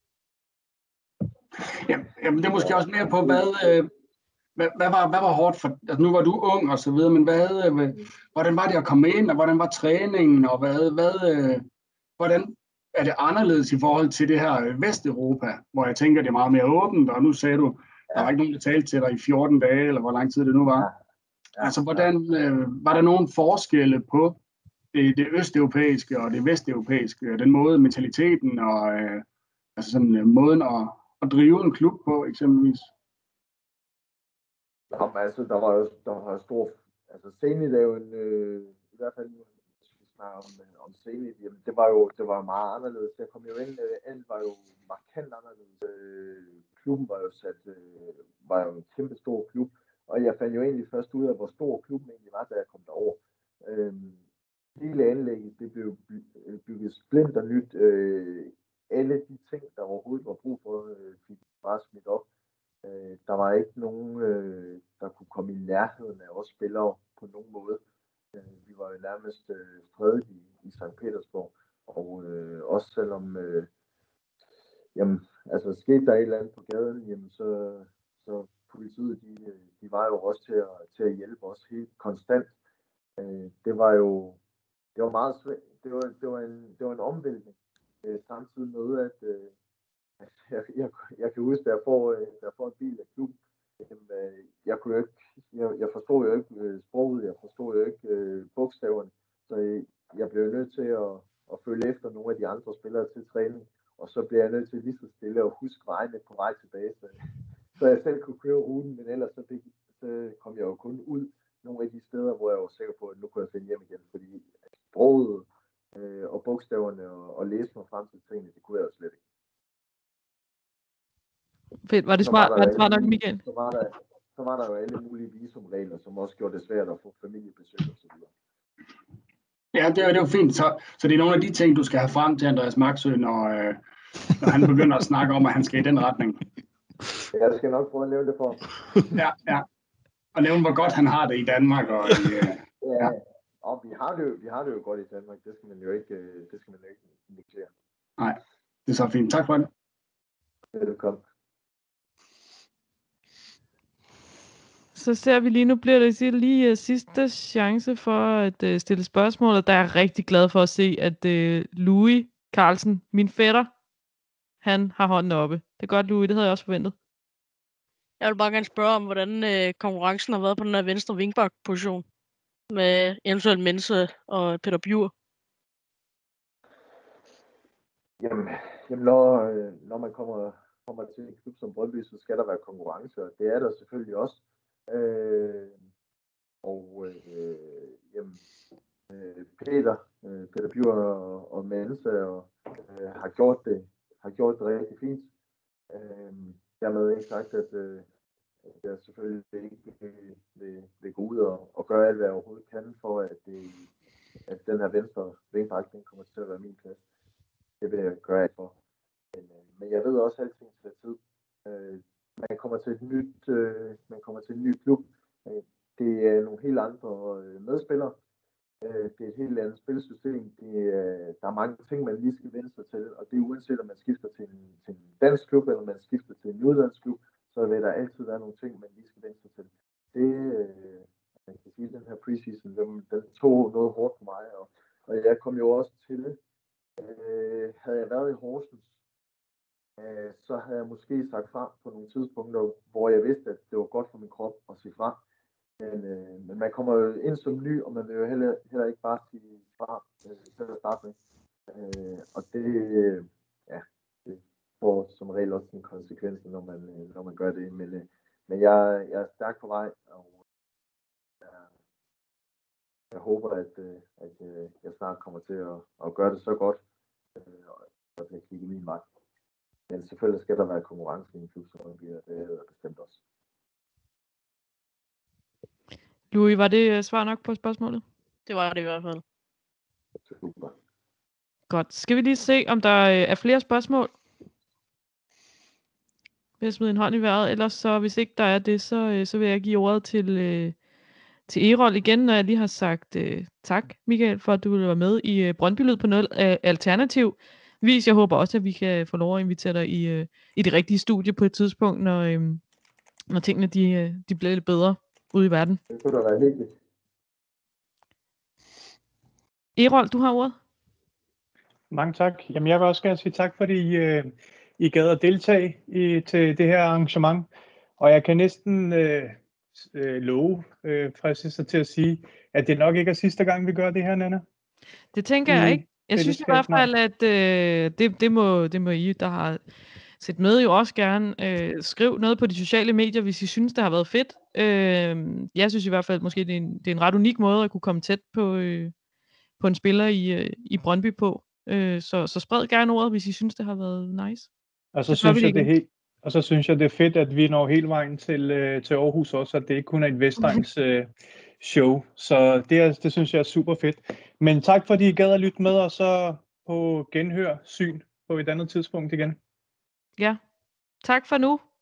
Jamen, det er måske også mere på, hvad, øh, hvad, hvad, var, hvad var hårdt for, altså nu var du ung og så videre, men hvad, øh, hvordan var det at komme ind, og hvordan var træningen, og hvad, hvad, øh, hvordan er det anderledes i forhold til det her Vesteuropa, hvor jeg tænker, det er meget mere åbent, og nu sagde du, der var ikke nogen, der talte til dig i fjorten dage, eller hvor lang tid det nu var. Ja. Altså, hvordan, øh, var der nogen forskelle på det, det østeuropæiske og det vesteuropæiske, den måde, mentaliteten og øh, altså sådan, øh, måden at, at drive en klub på, eksempelvis? Jamen, altså, der var jo der var stor... Altså, Zenit er jo en... Øh, i hvert fald, hvis vi snakker om, om Zenit, jamen, det var jo det var meget anderledes. Jeg kom jo ind, øh, alt var jo markant anderledes. Øh, klubben var jo sat... Øh, var jo en kæmpe stor klub, og jeg fandt jo egentlig først ud af, hvor stor klubben egentlig var, da jeg kom derover. Øh, hele anlægget, det blev bygget splinter nyt. Øh, alle de ting, der overhovedet var brug for, øh, fik bare smidt op. Øh, der var ikke nogen, øh, der kunne komme i nærheden af os spillere på nogen måde. Øh, vi var jo nærmest øh, fredet i, i Sankt Petersborg. Og øh, også selvom, øh, jamen, altså skete der et eller andet på gaden, jamen så, så politiet, de, de var jo også til at, til at hjælpe os helt konstant. Øh, det var jo, det var meget svært. Det var, det var en, det var en omvæltning. Øh, samtidig med, at øh, jeg, jeg, jeg kan huske, at jeg får, jeg får en bil af klubben. Øh, jeg, kunne ikke, jeg, jeg forstod jo ikke øh, sproget, jeg forstod jo ikke øh, bogstaverne, så jeg, jeg blev nødt til at, at følge efter nogle af de andre spillere til træning, og så blev jeg nødt til lige så stille at huske vejene på vej tilbage, så, så jeg selv kunne køre ruten, men ellers så, fik, så kom jeg jo kun ud nogle af de steder, hvor jeg var sikker på, at nu kunne jeg finde hjem igen, fordi sproget øh, og bogstaverne og, og læse mig frem til tingene, det kunne jeg jo slet ikke. Fedt. Var det smart, var, var det smart nok, Michael? Så var, der, så var der jo alle mulige visumregler, som også gjorde det svært at få familiebesøg og så videre. Ja, det er, det er jo fint. Så, så det er nogle af de ting, du skal have frem til Andreas Maxø, når, øh, når han begynder at snakke om, at han skal i den retning. Jeg skal nok prøve at nævne det for. Ja, ja. Og nævne, hvor godt han har det i Danmark. Og, øh, ja, ja. Og vi har, det jo, vi har det jo godt i Danmark. Det skal man jo ikke, det skal man jo ikke negligere. Nej, det er så fint. Tak for det. Velkommen. Så ser vi lige, nu bliver det lige uh, sidste chance for at uh, stille spørgsmål, og der er jeg rigtig glad for at se, at uh, Louis Carlsen, min fætter, han har hånden oppe. Det er godt, Louis, det havde jeg også forventet. Jeg vil bare gerne spørge om, hvordan øh, konkurrencen har været på den her venstre wingback-position med eventuelt Mense og Peter Bjur. Jamen, jamen når, øh, når man kommer, kommer til en klub som Brøndby, så skal der være konkurrence, og det er der selvfølgelig også. Øh, og øh, jamen, øh, Peter, øh, Peter Bjur og, og Mense og, øh, har gjort det har gjort det rigtig fint. Øh, dermed ikke sagt, at, øh, at jeg selvfølgelig ikke vil, vil, vil gå ud og, og gøre alt, hvad jeg overhovedet kan, for at, det, at den her venstre wingback, den kommer til at være min plads. Det vil jeg gøre alt for. Men, øh, men jeg ved også, at alting skal tid. Øh, man kommer til et nyt, øh, man kommer til en ny klub. Øh, det er nogle helt andre øh, medspillere. Øh, det er et helt andet spilsystem. Det, øh, der er mange ting, man lige skal vende sig til, og det er uanset om man skifter til en, til en dansk klub, eller man skifter til en udlandsk klub, så vil der altid være nogle ting, man lige skal vende sig til. Det, øh, man kan sige, den her preseason, den, den tog noget hårdt på mig, og, og jeg kom jo også til det. Øh, havde jeg været i Horsens, øh, så havde jeg måske sagt fra på nogle tidspunkter, hvor jeg vidste, at det var godt for min krop at sige fra. Men, øh, men man kommer jo ind som ny, og man vil jo heller, heller ikke bare sige fra øh, til at starte med. Øh, og det, øh, ja, det får som regel også en konsekvens, når man, øh, når man gør det. Men, øh, men jeg, jeg er stærkt på vej, og jeg, jeg håber, at, øh, at øh, jeg snart kommer til at, at gøre det så godt, øh, og at jeg kigger min vej. Men selvfølgelig skal der være konkurrence i en klub, som man bliver, det er der bestemt også. Louis, var det svar nok på spørgsmålet? Det var det i hvert fald. Super. Godt. Skal vi lige se, om der er flere spørgsmål? Vil jeg smide en hånd i vejret? Ellers så, hvis ikke der er det, så, så vil jeg give ordet til, til Erol igen, når jeg lige har sagt uh, tak, Michael, for at du ville være med i uh, Brøndby Lyd på noget uh, alternativ vis. Jeg håber også, at vi kan få lov at invitere dig i, uh, i det rigtige studie på et tidspunkt, når, uh, når tingene de, uh, de bliver lidt bedre ude i verden. Det kunne da være hyggeligt. Erol, du har ordet. Mange tak. Jamen, jeg vil også gerne sige tak, fordi øh, I gad at deltage i, til det her arrangement. Og jeg kan næsten øh, øh, love, øh, fristelser til at sige, at det nok ikke er sidste gang, vi gør det her, Nanna. Det tænker jeg ikke. Jeg synes i hvert fald, at øh, det, det, må, det må I, der har set med, jo også gerne øh, skriv noget på de sociale medier, hvis I synes, det har været fedt. Øh, jeg synes i hvert fald, måske det er en, det er en ret unik måde at kunne komme tæt på, øh, på en spiller i, øh, i Brøndby på. Øh, så, så spred gerne ordet, hvis I synes, det har været nice. Og så, synes jeg, det er helt, og så synes jeg, det er fedt, at vi når hele vejen til, øh, til Aarhus også, at det ikke kun er et Vestegns øh, show. Så det, er, det synes jeg er super fedt. Men tak, fordi I gad at lytte med, og så på genhør syn på et andet tidspunkt igen. Ja, tak for nu.